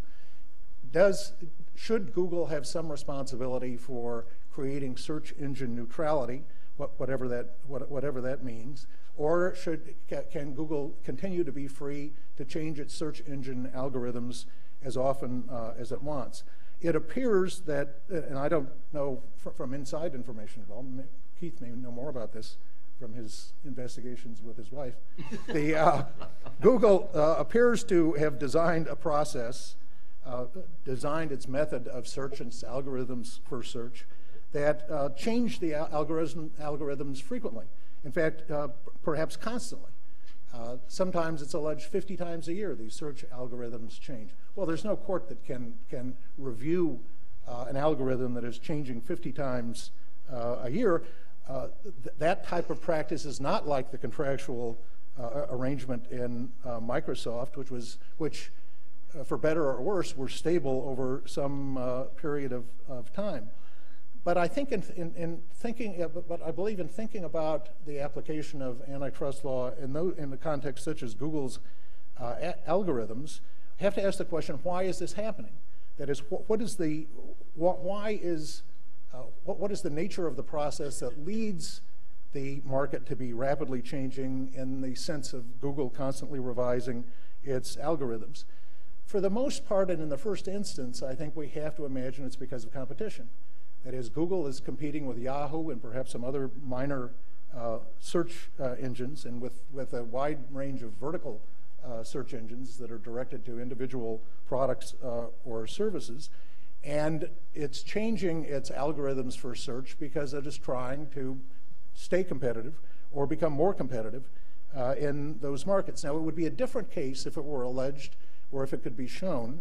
Does, should Google have some responsibility for creating search engine neutrality, what, whatever, that, what, whatever that means, or should, can Google continue to be free to change its search engine algorithms as often uh, as it wants? It appears that, and I don't know fr from inside information at all, Keith may know more about this from his investigations with his wife, the, uh, Google uh, appears to have designed a process Uh, designed its method of search and its algorithms for search that uh, change the al algorithm, algorithms frequently. In fact, uh, perhaps constantly. Uh, sometimes it's alleged fifty times a year these search algorithms change. Well, there's no court that can, can review uh, an algorithm that is changing fifty times uh, a year. Uh, th that type of practice is not like the contractual uh, arrangement in uh, Microsoft, which was, which Uh, for better or worse, were stable over some uh, period of, of time. But I think in, in, in thinking, uh, but, but I believe in thinking about the application of antitrust law in, the, in the context such as Google's uh, algorithms, we have to ask the question, why is this happening? That is, wh what is the, wh why is, uh, what, what is the nature of the process that leads the market to be rapidly changing in the sense of Google constantly revising its algorithms? For the most part, and in the first instance, I think we have to imagine it's because of competition. That is, Google is competing with Yahoo and perhaps some other minor uh, search uh, engines, and with, with a wide range of vertical uh, search engines that are directed to individual products uh, or services. And it's changing its algorithms for search because it is trying to stay competitive or become more competitive uh, in those markets. Now, it would be a different case if it were alleged or if it could be shown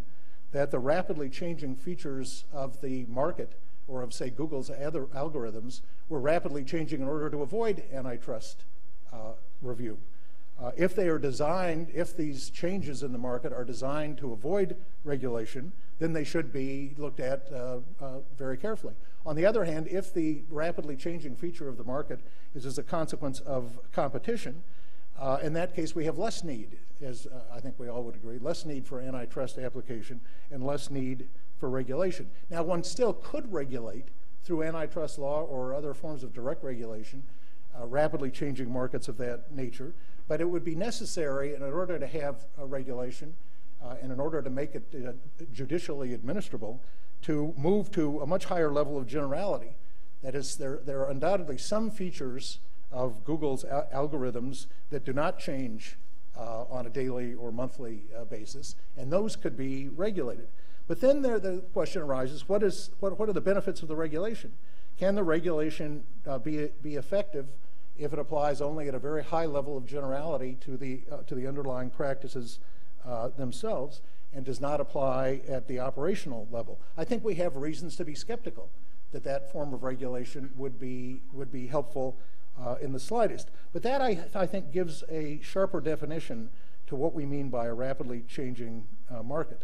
that the rapidly changing features of the market, or of, say, Google's other algorithms, were rapidly changing in order to avoid antitrust uh, review. Uh, if they are designed, if these changes in the market are designed to avoid regulation, then they should be looked at uh, uh, very carefully. On the other hand, if the rapidly changing feature of the market is as a consequence of competition, uh, in that case we have less need, as uh, I think we all would agree, less need for antitrust application and less need for regulation. Now, one still could regulate through antitrust law or other forms of direct regulation uh, rapidly changing markets of that nature, but it would be necessary in order to have a regulation uh, and in order to make it uh, judicially administrable to move to a much higher level of generality. That is, there, there are undoubtedly some features of Google's al algorithms that do not change uh, on a daily or monthly uh, basis, and those could be regulated. But then there, the question arises, what, is, what, what are the benefits of the regulation? Can the regulation uh, be, be effective if it applies only at a very high level of generality to the, uh, to the underlying practices uh, themselves and does not apply at the operational level? I think we have reasons to be skeptical that that form of regulation would be, would be helpful uh, in the slightest. But that, I, I think, gives a sharper definition to what we mean by a rapidly changing uh, market.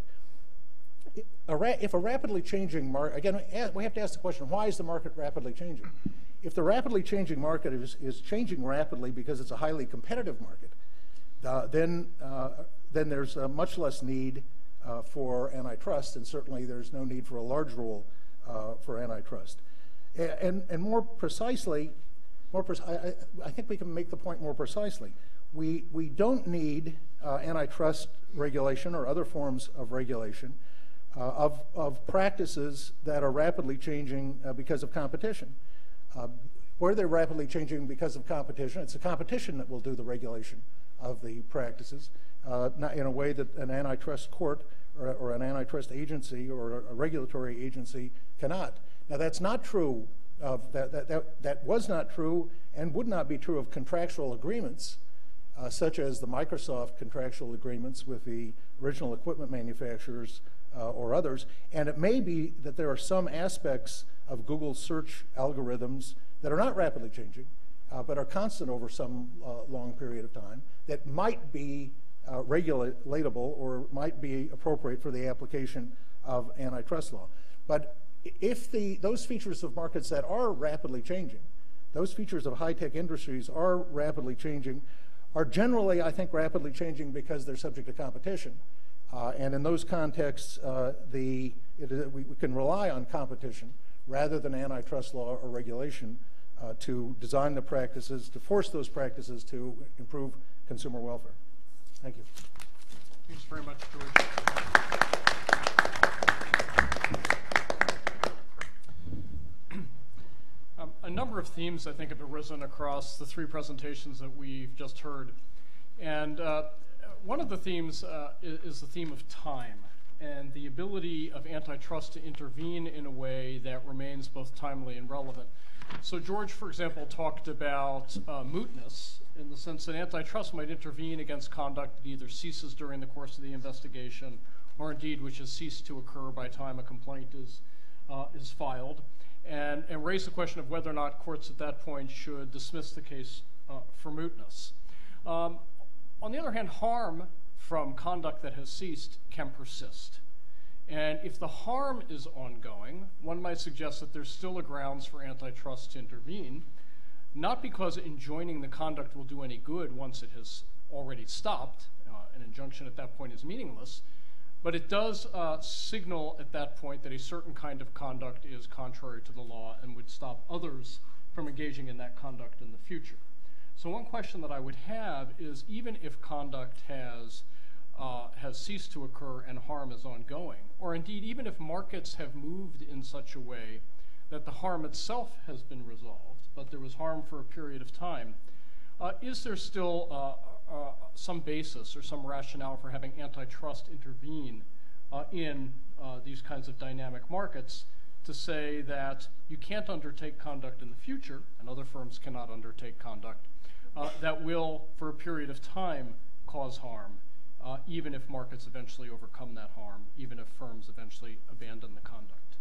A ra if a rapidly changing market, again, we have to ask the question, why is the market rapidly changing? If the rapidly changing market is, is changing rapidly because it's a highly competitive market, uh, then, uh, then there's uh, much less need uh, for antitrust, and certainly there's no need for a large rule uh, for antitrust. And, and more precisely, more pre I, I think we can make the point more precisely. We, we don't need uh, antitrust regulation or other forms of regulation Uh, of, of practices that are rapidly changing uh, because of competition. Uh, where they're rapidly changing because of competition, it's the competition that will do the regulation of the practices, uh, not in a way that an antitrust court or, or an antitrust agency or a regulatory agency cannot. Now, that's not true of, that, that, that, that was not true and would not be true of contractual agreements, uh, such as the Microsoft contractual agreements with the original equipment manufacturers Uh, or others, and it may be that there are some aspects of Google's search algorithms that are not rapidly changing, uh, but are constant over some uh, long period of time that might be uh, regulatable or might be appropriate for the application of antitrust law. But if the, those features of markets that are rapidly changing, those features of high-tech industries are rapidly changing, are generally, I think, rapidly changing because they're subject to competition. Uh, and in those contexts, uh, the, it, we, we can rely on competition rather than antitrust law or regulation uh, to design the practices, to force those practices to improve consumer welfare. Thank you. Thanks very much, George. um, a number of themes, I think, have arisen across the three presentations that we've just heard. And uh, one of the themes uh, is, is the theme of time and the ability of antitrust to intervene in a way that remains both timely and relevant. So George, for example, talked about uh, mootness in the sense that antitrust might intervene against conduct that either ceases during the course of the investigation or indeed which has ceased to occur by time a complaint is, uh, is filed, and, and raise the question of whether or not courts at that point should dismiss the case uh, for mootness. Um, On the other hand, harm from conduct that has ceased can persist. And if the harm is ongoing, one might suggest that there's still a grounds for antitrust to intervene, not because enjoining the conduct will do any good once it has already stopped. Uh, an injunction at that point is meaningless, but it does uh, signal at that point that a certain kind of conduct is contrary to the law and would stop others from engaging in that conduct in the future. So one question that I would have is, even if conduct has, uh, has ceased to occur and harm is ongoing, or indeed even if markets have moved in such a way that the harm itself has been resolved, but there was harm for a period of time, uh, is there still uh, uh, some basis or some rationale for having antitrust intervene uh, in uh, these kinds of dynamic markets to say that you can't undertake conduct in the future, and other firms cannot undertake conduct, Uh, that will, for a period of time, cause harm, uh, even if markets eventually overcome that harm, even if firms eventually abandon the conduct.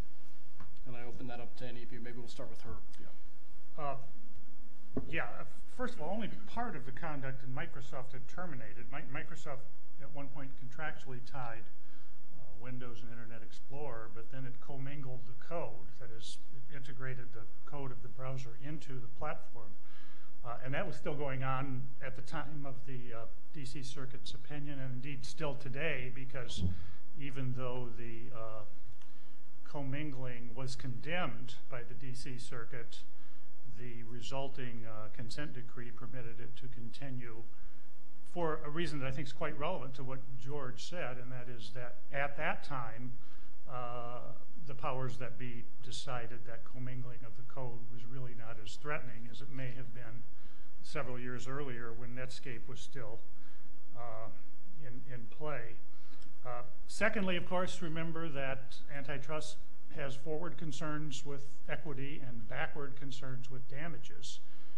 And I open that up to any of you. Maybe we'll start with her. Yeah. Uh, yeah, uh, first of all, only part of the conduct in Microsoft had terminated. Mi Microsoft at one point contractually tied uh, Windows and Internet Explorer, but then it commingled the code, that is, it integrated the code of the browser into the platform. Uh, and that was still going on at the time of the uh, D C Circuit's opinion, and indeed still today, because even though the uh, commingling was condemned by the D C Circuit, the resulting uh, consent decree permitted it to continue for a reason that I think is quite relevant to what George said, and that is that at that time, uh, the powers that be decided that commingling of the code was really not as threatening as it may have been several years earlier when Netscape was still uh, in, in play. Uh, secondly, of course, remember that antitrust has forward concerns with equity and backward concerns with damages.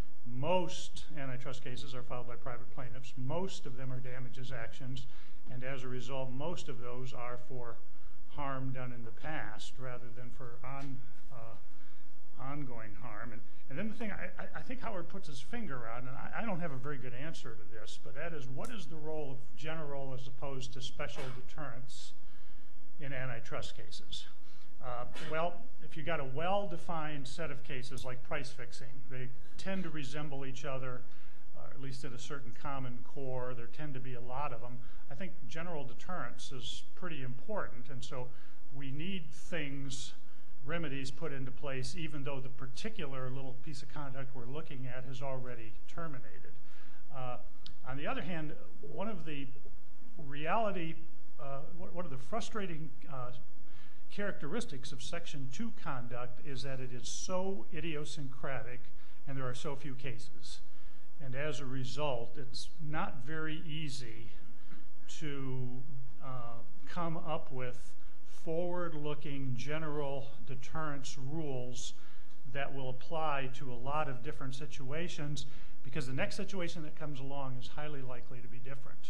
Most antitrust cases are filed by private plaintiffs. Most of them are damages actions, and as a result, most of those are for harm done in the past rather than for on, uh, ongoing harm. And, and then the thing I, I, I think Howard puts his finger on, and I, I don't have a very good answer to this, but that is, what is the role of general as opposed to special deterrence in antitrust cases? Uh, well, if you got a well-defined set of cases like price fixing, they tend to resemble each other, uh, at least at a certain common core. There tend to be a lot of them. I think general deterrence is pretty important, and so we need things, remedies put into place, even though the particular little piece of conduct we're looking at has already terminated. Uh, on the other hand, one of the reality, uh, one of the frustrating uh, characteristics of Section two conduct is that it is so idiosyncratic and there are so few cases. And as a result, it's not very easy to uh, come up with forward-looking general deterrence rules that will apply to a lot of different situations, because the next situation that comes along is highly likely to be different.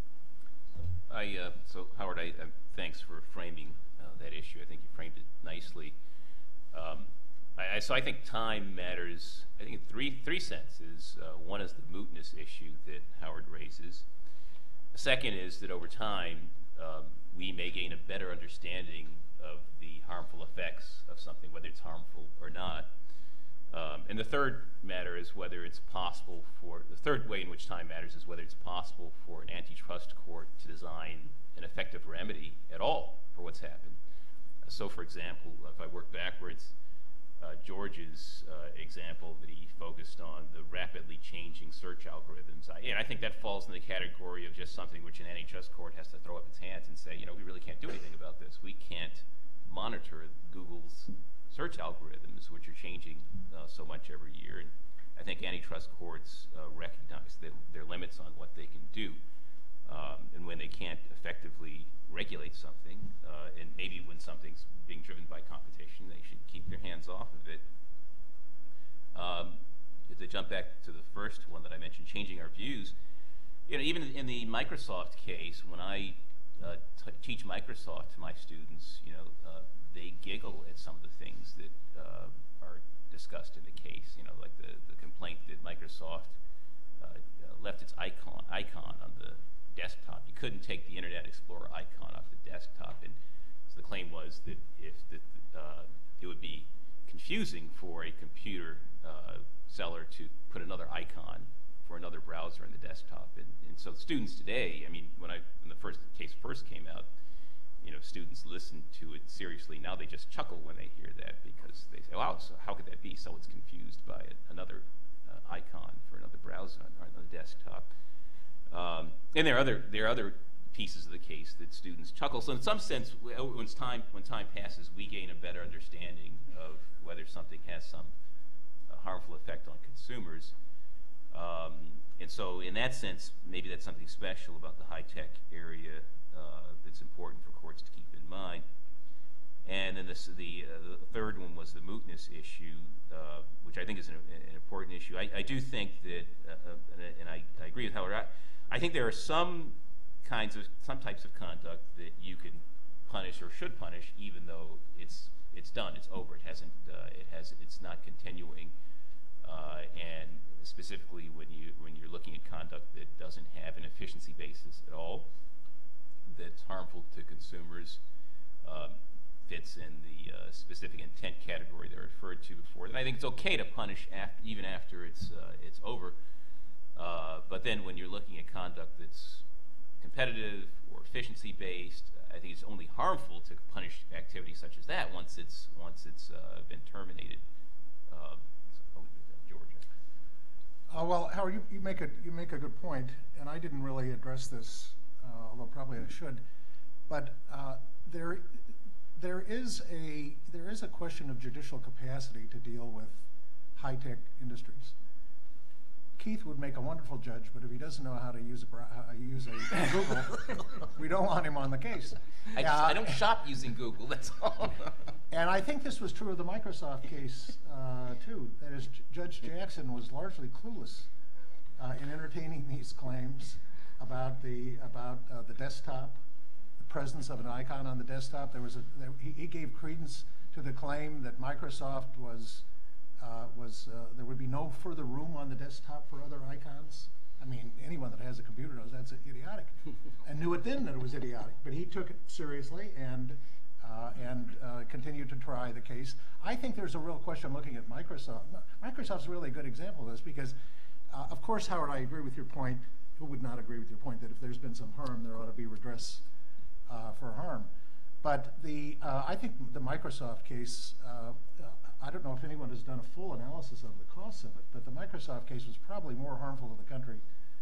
I, uh, so Howard, I, uh, thanks for framing uh, that issue. I think you framed it nicely. Um, I, I, so I think time matters, I think in three, three senses. Uh, one is the mootness issue that Howard raises. The second is that over time, um, we may gain a better understanding of the harmful effects of something, whether it's harmful or not. Um, and the third matter is whether it's possible for, the third way in which time matters is whether it's possible for an antitrust court to design an effective remedy at all for what's happened. Uh, so for example, if I work backwards, uh, George's uh, example that he focused on, the rapidly changing search algorithms, I, and I think that falls in the category of just something which an antitrust court has to throw up its hands and say, you know, we really can't do anything about this. We can't monitor Google's search algorithms, which are changing uh, so much every year. And I think antitrust courts uh, recognize that there are limits on what they can do. Um, and when they can't effectively regulate something, uh, and maybe when something's being driven by competition, they should keep their hands off of it. Um, to jump back to the first one that I mentioned, changing our views, you know, even in the Microsoft case, when I uh, t teach Microsoft to my students, you know, uh, they giggle at some of the things that uh, are discussed in the case. You know, like the, the complaint that Microsoft uh, left its icon icon on the desktop. You couldn't take the Internet Explorer icon off the desktop, and so the claim was that if the, uh, it would be confusing for a computer uh, seller to put another icon for another browser on the desktop. And, and so students today, I mean, when I when the first case first came out, you know, students listen to it seriously. Now they just chuckle when they hear that, because they say, wow, so how could that be? Someone's confused by it, another uh, icon for another browser on, on the desktop. Um, and there are other there are other pieces of the case that students chuckle. So in some sense, when time when time passes, we gain a better understanding of whether something has some uh, harmful effect on consumers. Um, and so in that sense, maybe that's something special about the high-tech area uh, that's important for courts to keep in mind. And then this, the, uh, the third one was the mootness issue, uh, which I think is an, an important issue. I, I do think that, uh, uh, and I, I agree with Howard, I, I think there are some kinds of, some types of conduct that you can punish or should punish, even though it's it's done, it's over, it hasn't, uh, it has, it's not continuing, uh, and specifically when you when you're looking at conduct that doesn't have an efficiency basis at all, that's harmful to consumers, um, fits in the uh, specific intent category that I referred to before. And I think it's okay to punish after, even after it's uh, it's over. Uh, but then when you're looking at conduct that's competitive or efficiency based, I think it's only harmful to punish activity such as that once it's once it's uh, been terminated. Uh, so I'll leave it at that, Georgia. Uh, well, Howard, you, you make a you make a good point, and I didn't really address this, uh, although probably I should. But uh, there there is a there is a question of judicial capacity to deal with high-tech industries. Keith would make a wonderful judge, but if he doesn't know how to use a uh, use a Google, we don't want him on the case. I, just, uh, I don't shop using Google. That's all. And I think this was true of the Microsoft case uh, too. That is, J Judge Jackson was largely clueless uh, in entertaining these claims about the about uh, the desktop, the presence of an icon on the desktop. There was a there, he, he gave credence to the claim that Microsoft was. Uh, was uh, there would be no further room on the desktop for other icons. I mean, anyone that has a computer knows that's idiotic, and knew it then that it was idiotic. But he took it seriously and uh, and uh, continued to try the case. I think there's a real question looking at Microsoft. Microsoft's really a good example of this because, uh, of course, Howard, I agree with your point. Who would not agree with your point that if there's been some harm, there ought to be redress uh, for harm? But the uh, I think the Microsoft case. Uh, uh, I don't know if anyone has done a full analysis of the costs of it, but the Microsoft case was probably more harmful to the country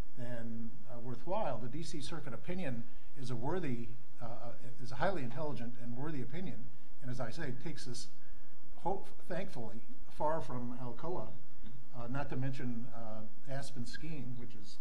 than uh, worthwhile. The D C Circuit opinion is a worthy, uh, is a highly intelligent and worthy opinion, and as I say, takes us, hope, thankfully, far from Alcoa. Uh, not to mention uh, Aspen skiing, which is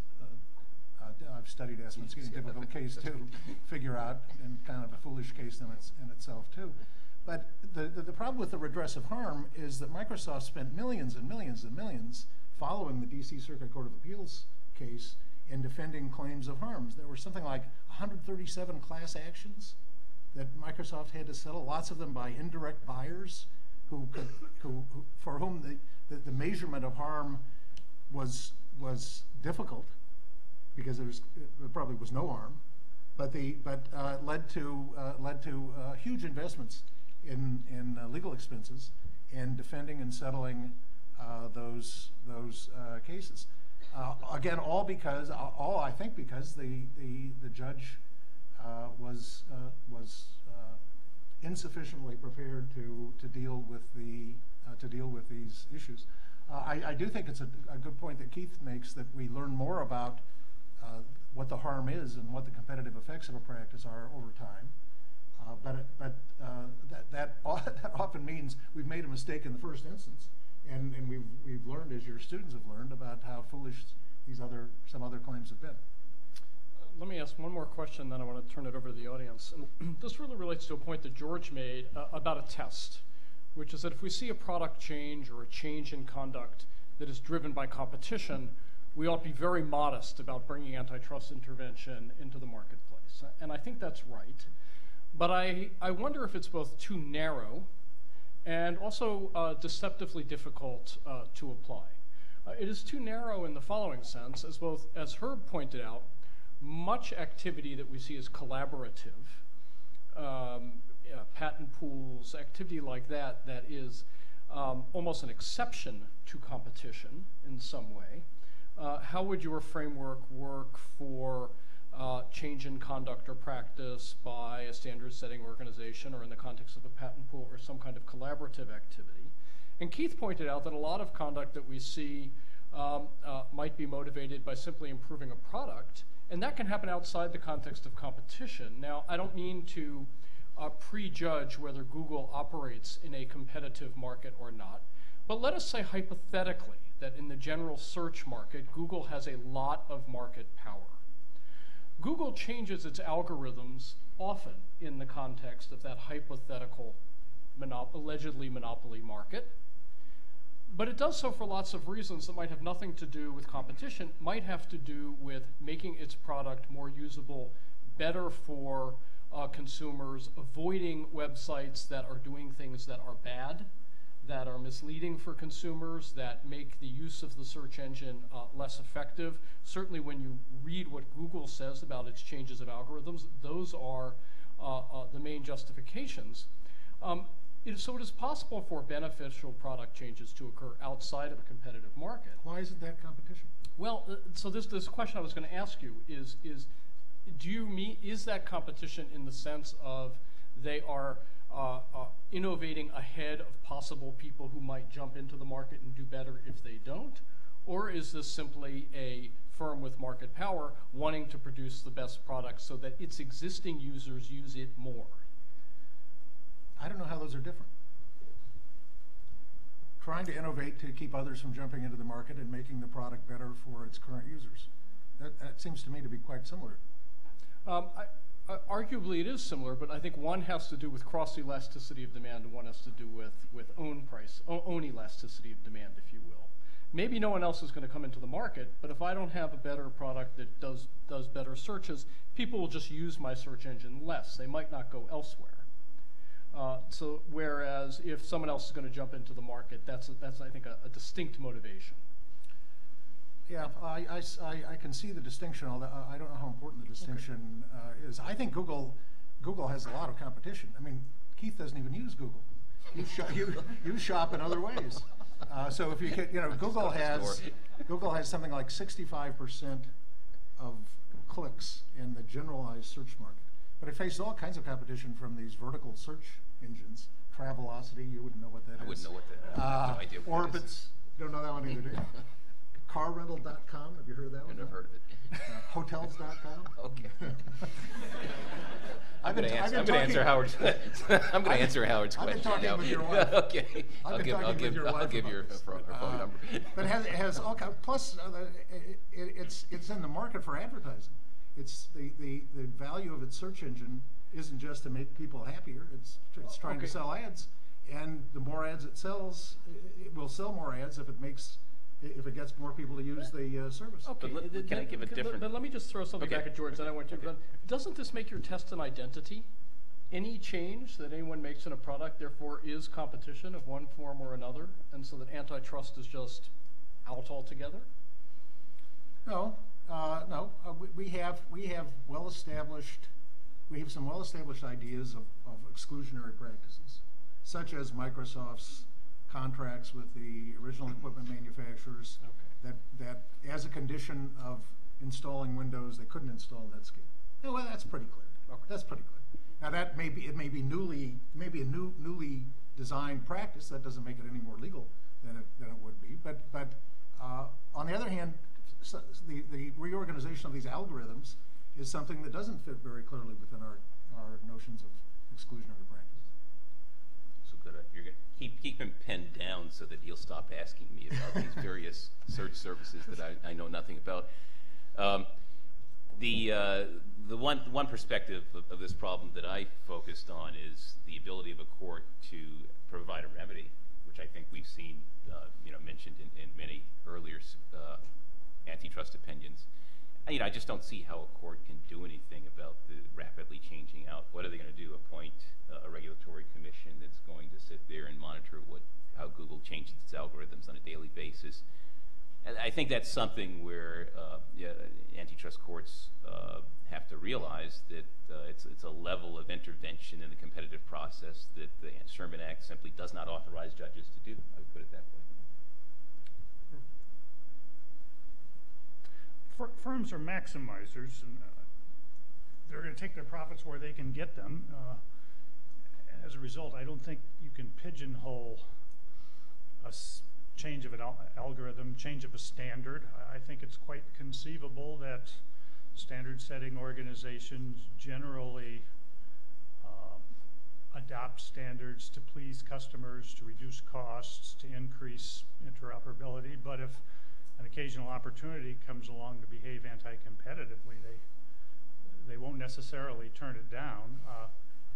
uh, uh, I've studied Aspen skiing, a difficult case to figure out, and kind of a foolish case in, its, in itself too. But the, the, the problem with the redress of harm is that Microsoft spent millions and millions and millions following the D C Circuit Court of Appeals case in defending claims of harms. There were something like one hundred thirty-seven class actions that Microsoft had to settle, lots of them by indirect buyers who could, who, who, for whom the, the, the measurement of harm was, was difficult because there, was, there probably was no harm, but, the, but uh, led to, uh, led to uh, huge investments in, in uh, legal expenses in defending and settling uh, those, those uh, cases. Uh, again, all because, all I think because the, the, the judge uh, was, uh, was uh, insufficiently prepared to, to deal with the, uh, to deal with these issues. Uh, I, I do think it's a, a good point that Keith makes, that we learn more about uh, what the harm is and what the competitive effects of a practice are over time. Uh, but it, but uh, that, that, that often means we've made a mistake in the first instance, and, and we've, we've learned, as your students have learned, about how foolish these other, some other claims have been. Uh, let me ask one more question, then I want to turn it over to the audience. And this really relates to a point that George made uh, about a test, which is that if we see a product change or a change in conduct that is driven by competition, we ought to be very modest about bringing antitrust intervention into the marketplace. And I think that's right. But I, I wonder if it's both too narrow and also uh, deceptively difficult uh, to apply. Uh, it is too narrow in the following sense, as both, as Herb pointed out, much activity that we see is collaborative, um, yeah, patent pools, activity like that, that is um, almost an exception to competition in some way. Uh, how would your framework work for Uh, change in conduct or practice by a standard-setting organization, or in the context of a patent pool, or some kind of collaborative activity? And Keith pointed out that a lot of conduct that we see um, uh, might be motivated by simply improving a product, and that can happen outside the context of competition. Now, I don't mean to uh, prejudge whether Google operates in a competitive market or not, but let us say hypothetically that in the general search market, Google has a lot of market power. Google changes its algorithms often in the context of that hypothetical monop- allegedly monopoly market. But it does so for lots of reasons that might have nothing to do with competition, might have to do with making its product more usable, better for uh, consumers, avoiding websites that are doing things that are bad, that are misleading for consumers, that make the use of the search engine uh, less effective. Certainly when you read what Google says about its changes of algorithms, those are uh, uh, the main justifications. Um, it is, so it is possible for beneficial product changes to occur outside of a competitive market. Why isn't that competition? Well, uh, so this, this question I was going to ask you is, is do you mean, is that competition in the sense of they are uh, uh, innovating ahead of possible people who might jump into the market and do better if they don't? Or is this simply a firm with market power wanting to produce the best product so that its existing users use it more? I don't know how those are different. Trying to innovate to keep others from jumping into the market and making the product better for its current users. That, that seems to me to be quite similar. Um, I, uh, arguably it is similar, but I think one has to do with cross-elasticity of demand and one has to do with, with own price, own elasticity of demand, if you will. Maybe no one else is going to come into the market, but if I don't have a better product that does, does better searches, people will just use my search engine less. They might not go elsewhere. Uh, so whereas if someone else is going to jump into the market, that's, a, that's I think, a, a distinct motivation. Yeah, I, I, I can see the distinction, although I don't know how important the distinction uh, is. I think Google, Google has a lot of competition. I mean, Keith doesn't even use Google. You, sh you, you shop in other ways. Uh, so if you could, you know, Google has, Google has something like sixty-five percent of clicks in the generalized search market. But it faces all kinds of competition from these vertical search engines. Travelocity, you wouldn't know what that I is. I wouldn't know what that is. Uh, no idea what Orbitz, don't know that one either, do you? car rental dot com, have you heard of that one? I've never heard of it. Uh, hotels dot com? Okay. I'm been going to t- answer, I'm been gonna answer Howard's I'm going to answer Howard's I've been question talking now. with your wife. Okay. I've I'll been give, talking I'll with give, your I'll wife give about your this. phone, her phone Uh, number. But it has, it has all kinds, plus uh, the, it, it, it's, it's in the market for advertising. It's the, the, the value of its search engine isn't just to make people happier, it's, it's trying Okay. to sell ads. And the more ads it sells, it, it will sell more ads if it makes, if it gets more people to use the uh, service. Okay, But let- th- can I th- give a th- different- But let me just throw something Okay. back at George, then I want to. Okay. Doesn't this make your test an identity? Any change that anyone makes in a product, therefore, is competition of one form or another, and so that antitrust is just out altogether? No, uh, no. Uh, we, we have we have well established, we have some well established ideas of, of exclusionary practices, such as Microsoft's contracts with the original equipment manufacturers. Okay. That that as a condition of installing Windows, they couldn't install Netscape. No, well, that's pretty clear. Okay. That's pretty clear. Now that may be it may be newly maybe a new newly designed practice that doesn't make it any more legal than it than it would be. But but uh, on the other hand, so the the reorganization of these algorithms is something that doesn't fit very clearly within our our notions of exclusionary practice. So good. Uh, you're going to keep keep him pinned down so that he'll stop asking me about these various search services that I, I know nothing about. Um, the uh, the one one perspective of, of this problem that I focused on is the ability of a court to provide a remedy, which I think we've seen uh, you know mentioned in, in many earlier uh, antitrust opinions. And, you know, I just don't see how a court can do anything about the rapidly changing out. What are they going to do? Appoint uh, a regulatory commission that's going to sit there and monitor what how Google changes its algorithms on a daily basis? And I think that's something where uh, yeah, antitrust courts uh, have to realize that uh, it's, it's a level of intervention in the competitive process that the Sherman Act simply does not authorize judges to do. I would put it that way. Fir- Firms are maximizers, and uh, they're going to take their profits where they can get them. Uh, and as a result, I don't think you can pigeonhole a s change of an al algorithm, change of a standard. I, I think it's quite conceivable that standard-setting organizations generally uh, adopt standards to please customers, to reduce costs, to increase interoperability. But if an occasional opportunity comes along to behave anti-competitively, they they won't necessarily turn it down. Uh,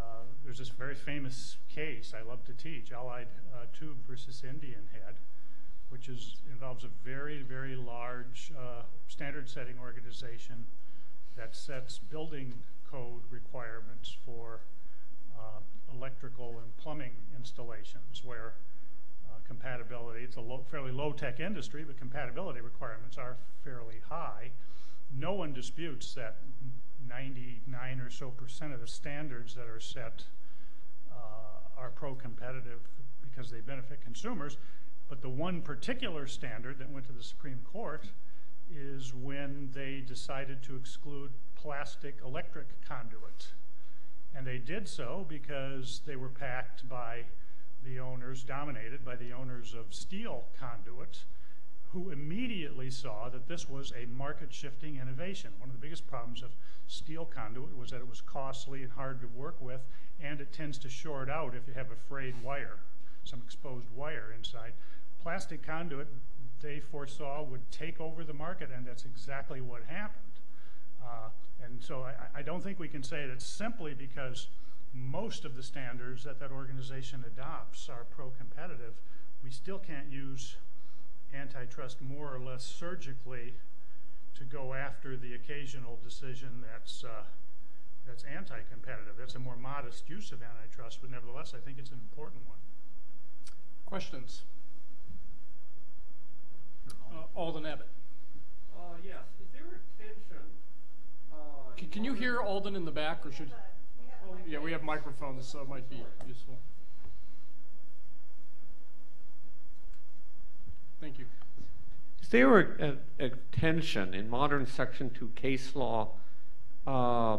Uh, there's this very famous case I love to teach, Allied uh, Tube versus Indian Head, which is, involves a very, very large uh, standard-setting organization that sets building code requirements for uh, electrical and plumbing installations where uh, compatibility, it's a low, fairly low-tech industry, but compatibility requirements are fairly high. No one disputes that ninety-nine or so percent of the standards that are set uh, are pro-competitive because they benefit consumers. But the one particular standard that went to the Supreme Court is when they decided to exclude plastic electric conduit. And they did so because they were packed by the owners, dominated by the owners of steel conduit, who immediately saw that this was a market-shifting innovation. One of the biggest problems of steel conduit was that it was costly and hard to work with, and it tends to short out if you have a frayed wire, some exposed wire inside. Plastic conduit, they foresaw, would take over the market, and that's exactly what happened. Uh, and so I, I don't think we can say that simply because most of the standards that that organization adopts are pro-competitive, we still can't use antitrust more or less surgically to go after the occasional decision that's uh, that's anti-competitive. That's a more modest use of antitrust, but nevertheless, I think it's an important one. Questions? Uh, Alden Abbott. Uh, yes. Is there a tension? Uh, Can, can you hear Alden in the back, or should? Oh, yeah, we have microphones, so it might be useful. Thank you. Is there a, a, a tension in modern Section two case law uh,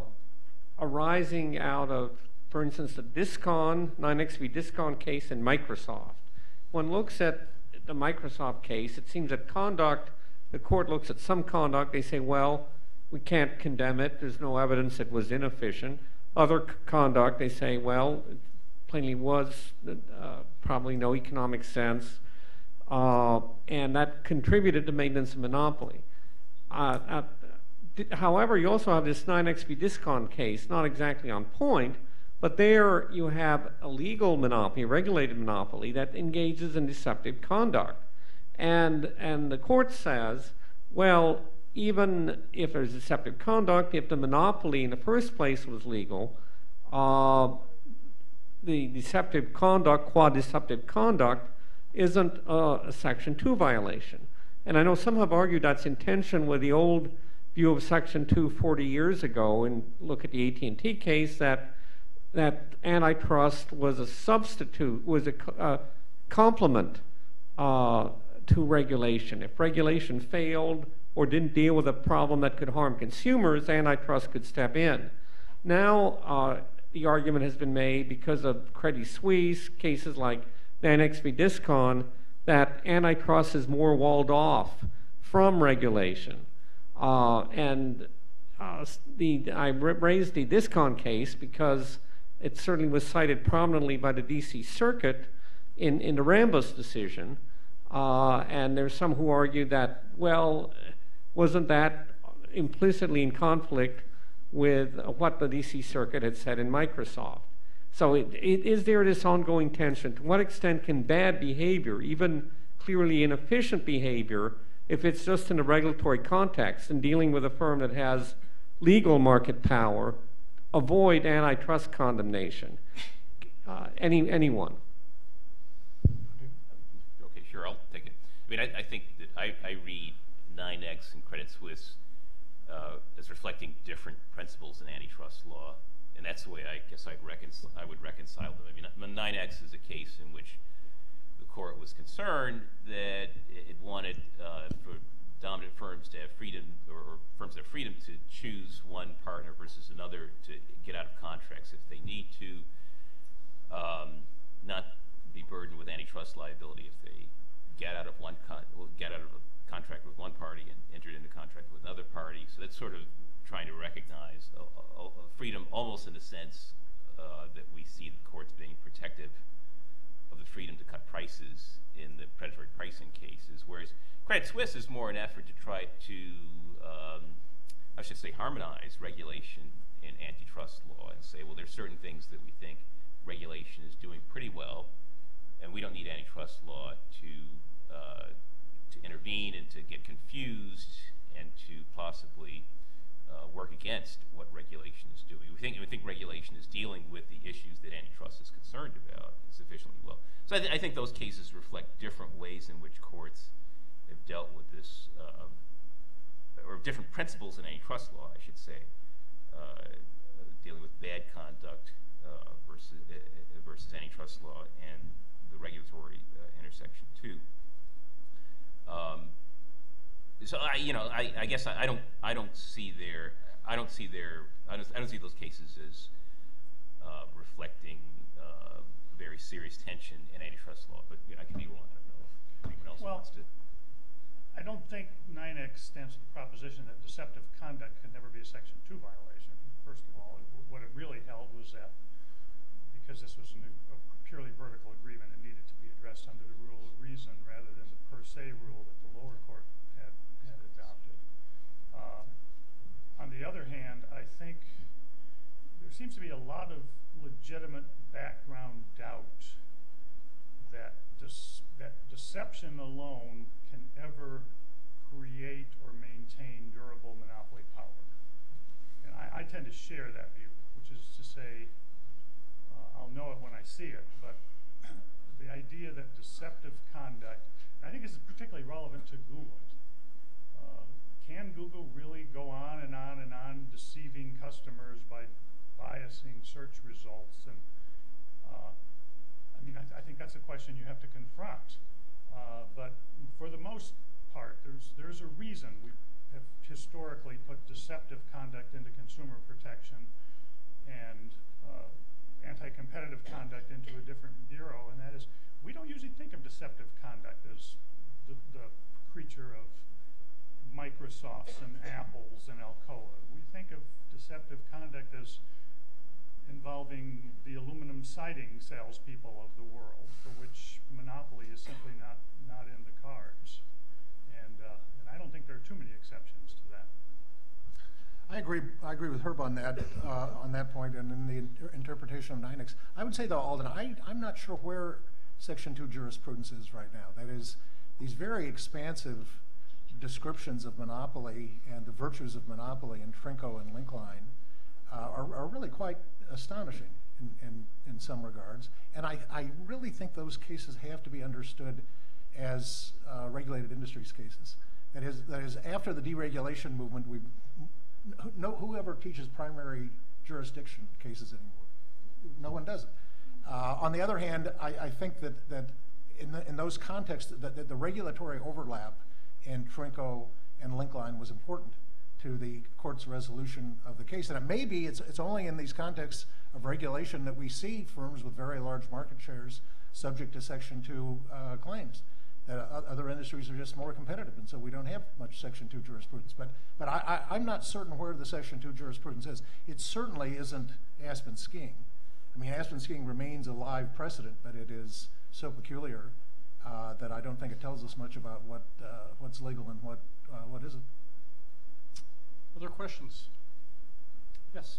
arising out of, for instance, the Discon, nine X V Discon case in Microsoft? One looks at the Microsoft case, it seems that conduct, the court looks at some conduct, they say, well, we can't condemn it, there's no evidence it was inefficient. Other c conduct, they say, well, it plainly was uh, probably no economic sense. Uh, and that contributed to maintenance of monopoly. Uh, uh, however, you also have this nine X V Discon case, not exactly on point, but there you have a legal monopoly, a regulated monopoly that engages in deceptive conduct. And, and the court says, well, even if there's deceptive conduct, if the monopoly in the first place was legal, uh, the deceptive conduct, quad-deceptive conduct, isn't uh, a Section two violation. And I know some have argued that's in tension with the old view of Section two forty years ago, and look at the A T and T case, that, that antitrust was a substitute, was a uh, complement uh, to regulation. If regulation failed or didn't deal with a problem that could harm consumers, antitrust could step in. Now, uh, the argument has been made because of Credit Suisse, cases like nine X V Discon, that antitrust is more walled off from regulation. Uh, and uh, the, I raised the Discon case because it certainly was cited prominently by the D C Circuit in, in the Rambus decision. Uh, and there's some who argue that, well, wasn't that implicitly in conflict with what the D C Circuit had said in Microsoft? So it, it, is there this ongoing tension? To what extent can bad behavior, even clearly inefficient behavior, if it's just in a regulatory context and dealing with a firm that has legal market power, avoid antitrust condemnation? Uh, any, anyone? Okay, sure, I'll take it. I mean, I, I think that I, I read nine X and Credit Suisse uh, as reflecting different principles in antitrust law. And that's the way I guess I'd reconcile, I would reconcile them. I mean, nine X is a case in which the court was concerned that it wanted uh, for dominant firms to have freedom, or, or firms to have freedom to choose one partner versus another to get out of contracts if they need to, um, not be burdened with antitrust liability if they get out of one con well, get out of a contract with one party and entered into contract with another party. So that's sort of trying to recognize a, a, a freedom almost in the sense uh, that we see the courts being protective of the freedom to cut prices in the predatory pricing cases, whereas Credit Suisse is more an effort to try to, um, I just say harmonize regulation in antitrust law and say, well, there's certain things that we think regulation is doing pretty well, and we don't need antitrust law to uh, to intervene and to get confused and to possibly uh, work against what regulation is doing. We think we think regulation is dealing with the issues that antitrust is concerned about sufficiently well. So I, th I think those cases reflect different ways in which courts have dealt with this, uh, or different principles in antitrust law, I should say, uh, dealing with bad conduct uh, versus uh, versus antitrust law and the regulatory uh, intersection too. Um, so I, you know, I, I guess I, I don't, I don't see their, I don't see their, I don't, I don't see those cases as uh, reflecting uh, very serious tension in antitrust law. But you know, I could be wrong. I don't know if anyone else Well, wants to. I don't think nine X stands for the proposition that deceptive conduct can never be a Section two violation. First of all, it, what it really held was that because this was an, a purely vertical agreement, it needed to be addressed under the rule of reason rather than the per se rule that the lower court had, had adopted. Uh, on the other hand, I think there seems to be a lot of legitimate background doubt that, dis that deception alone can ever create or maintain durable monopoly power. And I, I tend to share that view, which is to say, uh, I'll know it when I see it, but the idea that deceptive conduct, and I think this is particularly relevant to Google. Uh, can Google really go on and on and on deceiving customers by biasing search results? And uh, I mean, I, th I think that's a question you have to confront. Uh, but for the most part, there's there's a reason we have historically put deceptive conduct into consumer protection and uh, anti-competitive conduct into a different bureau, and that is we don't usually think of deceptive conduct as the, the creature of Microsofts and Apples and Alcoa. We think of deceptive conduct as involving the aluminum siding salespeople of the world, for which monopoly is simply not, not in the cards. And, uh, and I don't think there are too many exceptions to that. I agree. I agree with Herb on that uh, on that point, and in the inter interpretation of nine X. I would say though, Alden, I, I'm not sure where Section two jurisprudence is right now. That is, these very expansive descriptions of monopoly and the virtues of monopoly in Trinco and Linkline uh, are, are really quite astonishing in, in, in some regards. And I, I really think those cases have to be understood as uh, regulated industries cases. That is, that is, after the deregulation movement, we no whoever teaches primary jurisdiction cases anymore. No one does it. Uh, on the other hand, I, I think that that in, the, in those contexts, that, that the regulatory overlap in Trinco and Linkline was important to the court's resolution of the case. And it may be it's, it's only in these contexts of regulation that we see firms with very large market shares subject to Section two uh, claims. That uh, other industries are just more competitive, and so we don't have much Section two jurisprudence. But, but I, I, I'm not certain where the Section two jurisprudence is. It certainly isn't Aspen skiing. I mean, Aspen skiing remains a live precedent, but it is so peculiar uh, that I don't think it tells us much about what uh, what's legal and what uh, what isn't. Other questions? Yes.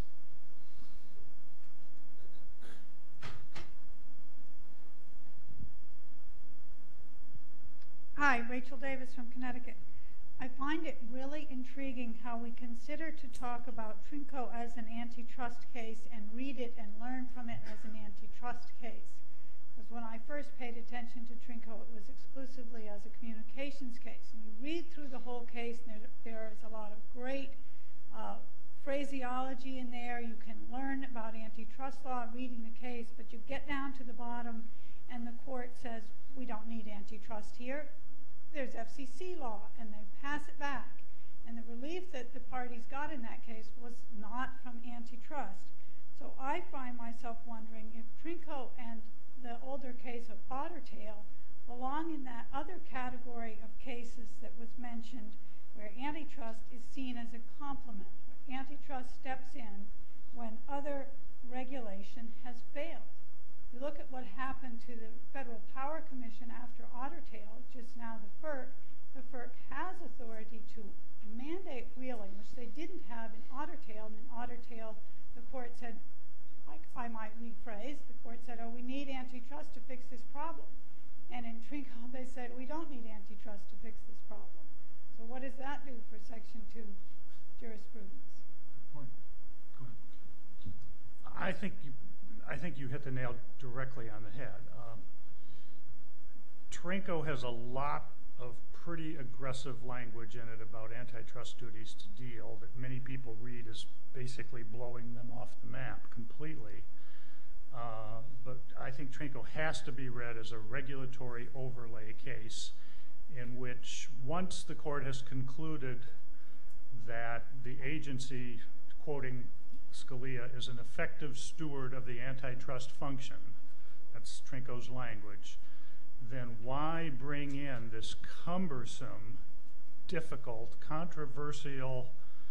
Hi, Rachel Davis from Connecticut. I find it really intriguing how we consider to talk about Trinco as an antitrust case and read it and learn from it as an antitrust case. Because when I first paid attention to Trinco, it was exclusively as a communications case. And you read through the whole case, and there, there is a lot of great uh, phraseology in there. You can learn about antitrust law reading the case, but you get down to the bottom, and the court says, we don't need antitrust here. There's F C C law, and they pass it back. And the relief that the parties got in that case was not from antitrust. So I find myself wondering if Trinco and the older case of Ottertail belong in that other category of cases that was mentioned, where antitrust is seen as a complement, where antitrust steps in when other regulation has failed. You look at what happened to the Federal Power Commission after Ottertail, just now the FERC. The FERC has authority to mandate wheeling, which they didn't have I might rephrase, the court said, oh, we need antitrust to fix this problem. And in Trinco, they said, we don't need antitrust to fix this problem. So what does that do for Section two jurisprudence? Go ahead. I think you, I think you hit the nail directly on the head. Um, Trinco has a lot of pretty aggressive language in it about antitrust duties to deal that many people read as basically blowing them off the map completely. Uh, but I think Trinco has to be read as a regulatory overlay case in which once the court has concluded that the agency, quoting Scalia, is an effective steward of the antitrust function, that's Trinco's language, then why bring in this cumbersome, difficult, controversial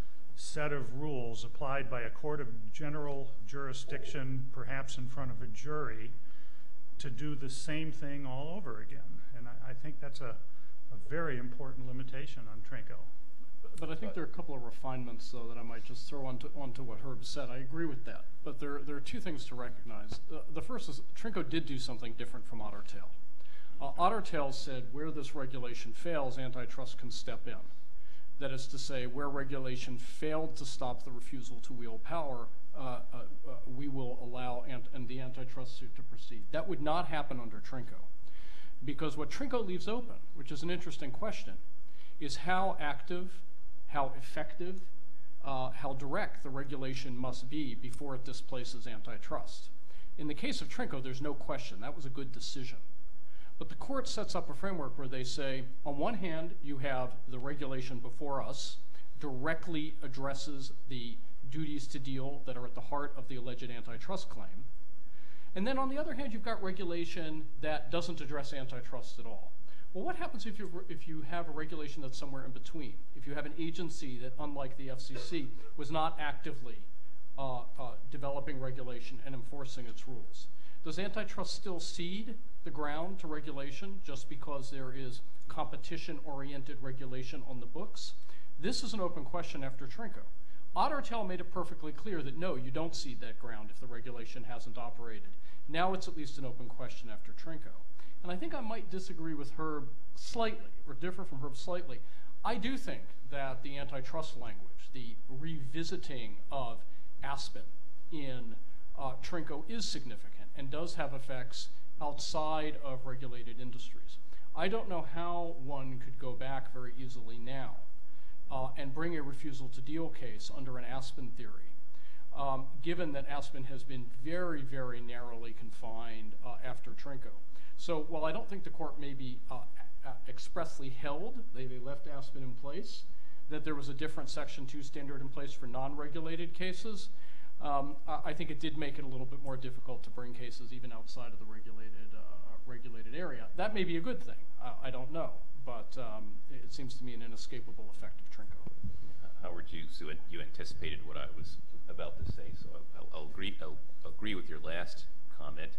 set of rules applied by a court of general jurisdiction, perhaps in front of a jury, to do the same thing all over again? And I, I think that's a, a very important limitation on Trinco. But I think there are a couple of refinements, though, that I might just throw onto, onto what Herb said. I agree with that. But there, there are two things to recognize. Uh, the first is Trinco did do something different from Otter Tail. Uh, Otter Tail said where this regulation fails, antitrust can step in. That is to say, where regulation failed to stop the refusal to wield power, uh, uh, uh, we will allow ant and the antitrust suit to proceed. That would not happen under Trinco. Because what Trinco leaves open, which is an interesting question, is how active, how effective, uh, how direct the regulation must be before it displaces antitrust. In the case of Trinco, there's no question. That was a good decision. But the court sets up a framework where they say, on one hand, you have the regulation before us, directly addresses the duties to deal that are at the heart of the alleged antitrust claim. And then on the other hand, you've got regulation that doesn't address antitrust at all. Well, what happens if you, if you have a regulation that's somewhere in between? If you have an agency that, unlike the F C C, was not actively uh, uh, developing regulation and enforcing its rules? Does antitrust still cede the ground to regulation just because there is competition-oriented regulation on the books? This is an open question after Trinco. Otter Tail made it perfectly clear that no, you don't cede that ground if the regulation hasn't operated. Now it's at least an open question after Trinco. And I think I might disagree with Herb slightly, or differ from Herb slightly. I do think that the antitrust language, the revisiting of Aspen in uh, Trinco is significant and does have effects outside of regulated industries. I don't know how one could go back very easily now uh, and bring a refusal to deal case under an Aspen theory, um, given that Aspen has been very, very narrowly confined uh, after Trinco. So while I don't think the court may be uh, expressly held, they, they left Aspen in place, that there was a different Section two standard in place for non-regulated cases, um, I, I think it did make it a little bit more difficult to bring cases even outside of the regulated, uh, regulated area. That may be a good thing. Uh, I don't know. But um, it seems to me an inescapable effect of Trinco. Howard, you, so you anticipated what I was about to say, so I'll, I'll, agree, I'll agree with your last comment.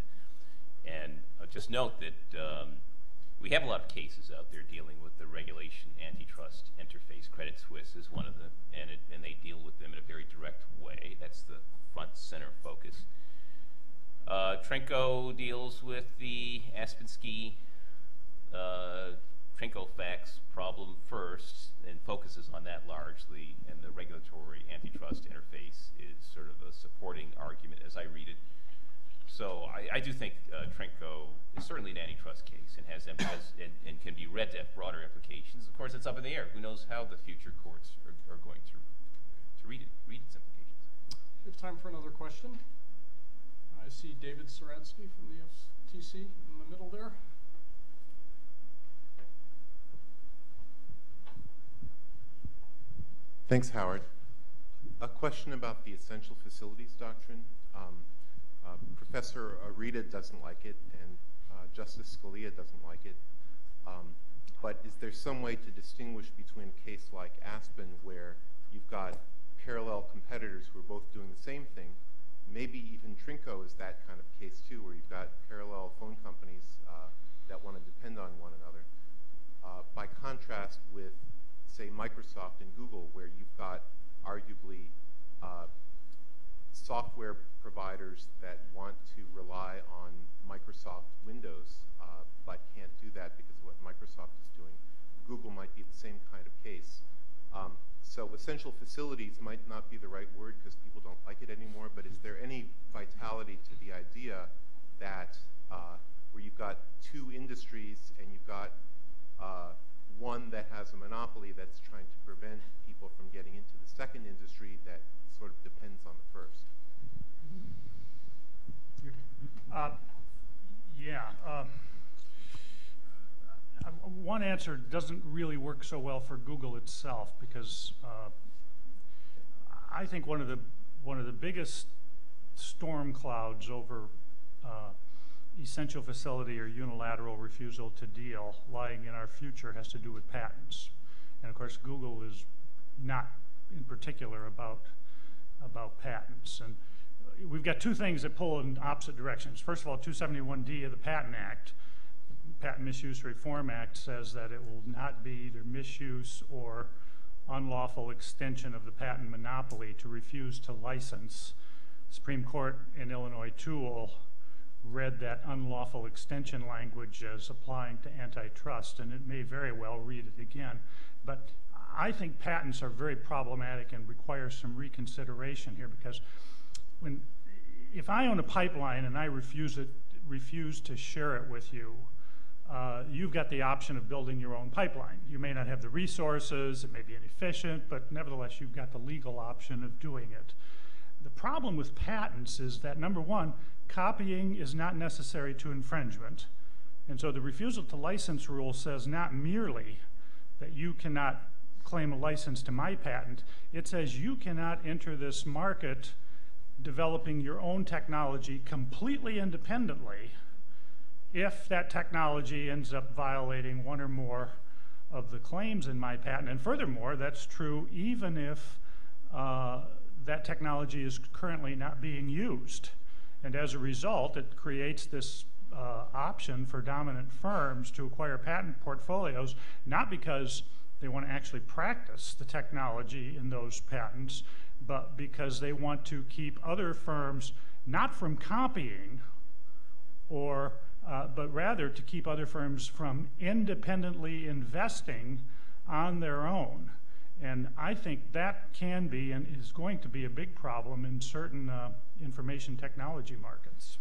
And I'll just note that um, we have a lot of cases out there dealing with the regulation antitrust interface. Credit Suisse is one of them, and, it, and they deal with them in a very direct way. That's the front center focus. Uh, Trinco deals with the Aspen Ski uh, Trinco facts problem first and focuses on that largely, and the regulatory antitrust interface is sort of a supporting argument as I read it. So I, I do think uh, Trinco is certainly an antitrust case and has, has and, and can be read to have broader implications. Of course, it's up in the air. Who knows how the future courts are, are going to to read it, read its implications. We have time for another question. I see David Saradsky from the F T C in the middle there. Thanks, Howard. A question about the essential facilities doctrine. Um, uh, Professor Arita doesn't like it, and uh, Justice Scalia doesn't like it. Um, but is there some way to distinguish between a case like Aspen, where you've got parallel competitors who are both doing the same thing? Maybe even Trinco is that kind of case too, where you've got parallel phone companies uh, that want to depend on one another. Uh, by contrast with, say, Microsoft and Google, where you've got arguably uh, software providers that want to rely on Microsoft Windows, uh, but can't do that because of what Microsoft is doing. Google might be the same kind of case. Um, so essential facilities might not be the right word because people don't like it anymore, but is there any vitality to the idea that uh, where you've got two industries and you've got uh, one that has a monopoly that's trying to prevent people from getting into the second industry that sort of depends on the first? Uh, yeah. Uh, one answer doesn't really work so well for Google itself because uh, I think one of the one of the biggest storm clouds over uh, essential facility or unilateral refusal to deal lying in our future has to do with patents. And of course, Google is not in particular about, about patents. And we've got two things that pull in opposite directions. First of all, two seventy-one D of the Patent Act, the Patent Misuse Reform Act, says that it will not be either misuse or unlawful extension of the patent monopoly to refuse to license. Supreme Court in Illinois Tool read that unlawful extension language as applying to antitrust, and it may very well read it again. But I think patents are very problematic and require some reconsideration here because when, if I own a pipeline and I refuse it, refuse to share it with you, uh, you've got the option of building your own pipeline. You may not have the resources, it may be inefficient, but nevertheless you've got the legal option of doing it. The problem with patents is that, number one, copying is not necessary to infringement. And so the refusal to license rule says not merely that you cannot claim a license to my patent, it says you cannot enter this market developing your own technology completely independently if that technology ends up violating one or more of the claims in my patent. And furthermore, that's true even if uh, that technology is currently not being used. And as a result, it creates this uh, option for dominant firms to acquire patent portfolios, not because they want to actually practice the technology in those patents, but because they want to keep other firms not from copying, or, uh, but rather to keep other firms from independently investing on their own. And I think that can be and is going to be a big problem in certain uh, information technology markets.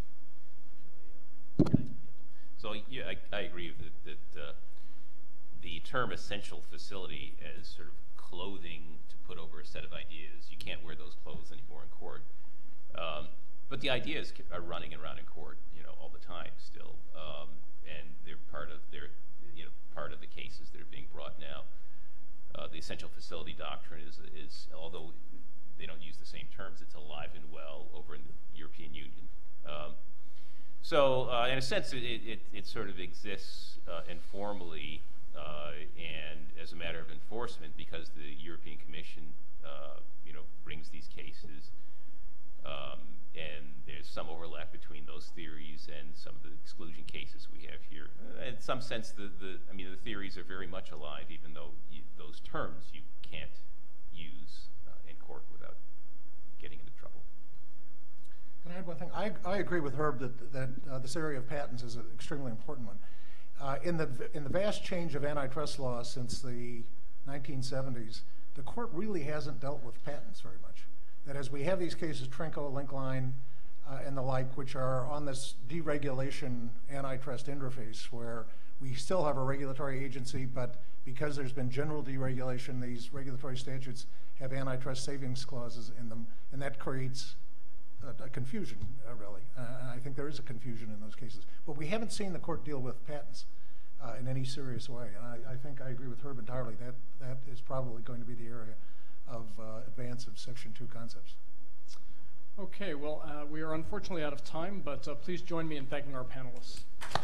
So yeah, I, I agree that, that uh, the term essential facility as sort of clothing to put over a set of ideas, you can't wear those clothes anymore in court. Um, but the ideas are running around in court, you know, all the time still, um, and they're part of their, you know, part of the cases that are being brought now. Uh, the essential facility doctrine is, is, although they don't use the same terms, it's alive and well over in the European Union. Um, so, uh, in a sense, it, it, it sort of exists uh, informally uh, and as a matter of enforcement because the European Commission, uh, you know, brings these cases, um, and there's some overlap between those theories and some of the exclusion cases we have here. Uh, in some sense, the, the I mean, the theories are very much alive, even though you, those terms you can't use uh, in court without getting into trouble. Can I add one thing? I, I agree with Herb that, that uh, this area of patents is an extremely important one. Uh, in, the, in the vast change of antitrust law since the nineteen seventies, the court really hasn't dealt with patents very much. That is, we have these cases, Trinco, Linkline, uh, and the like, which are on this deregulation antitrust interface where we still have a regulatory agency, but because there's been general deregulation, these regulatory statutes have antitrust savings clauses in them, and that creates a, a confusion, uh, really. Uh, and I think there is a confusion in those cases. But we haven't seen the court deal with patents uh, in any serious way, and I, I think I agree with Herb entirely. That, that is probably going to be the area of uh, advance of Section two concepts. Okay, well, uh, we are unfortunately out of time, but uh, please join me in thanking our panelists.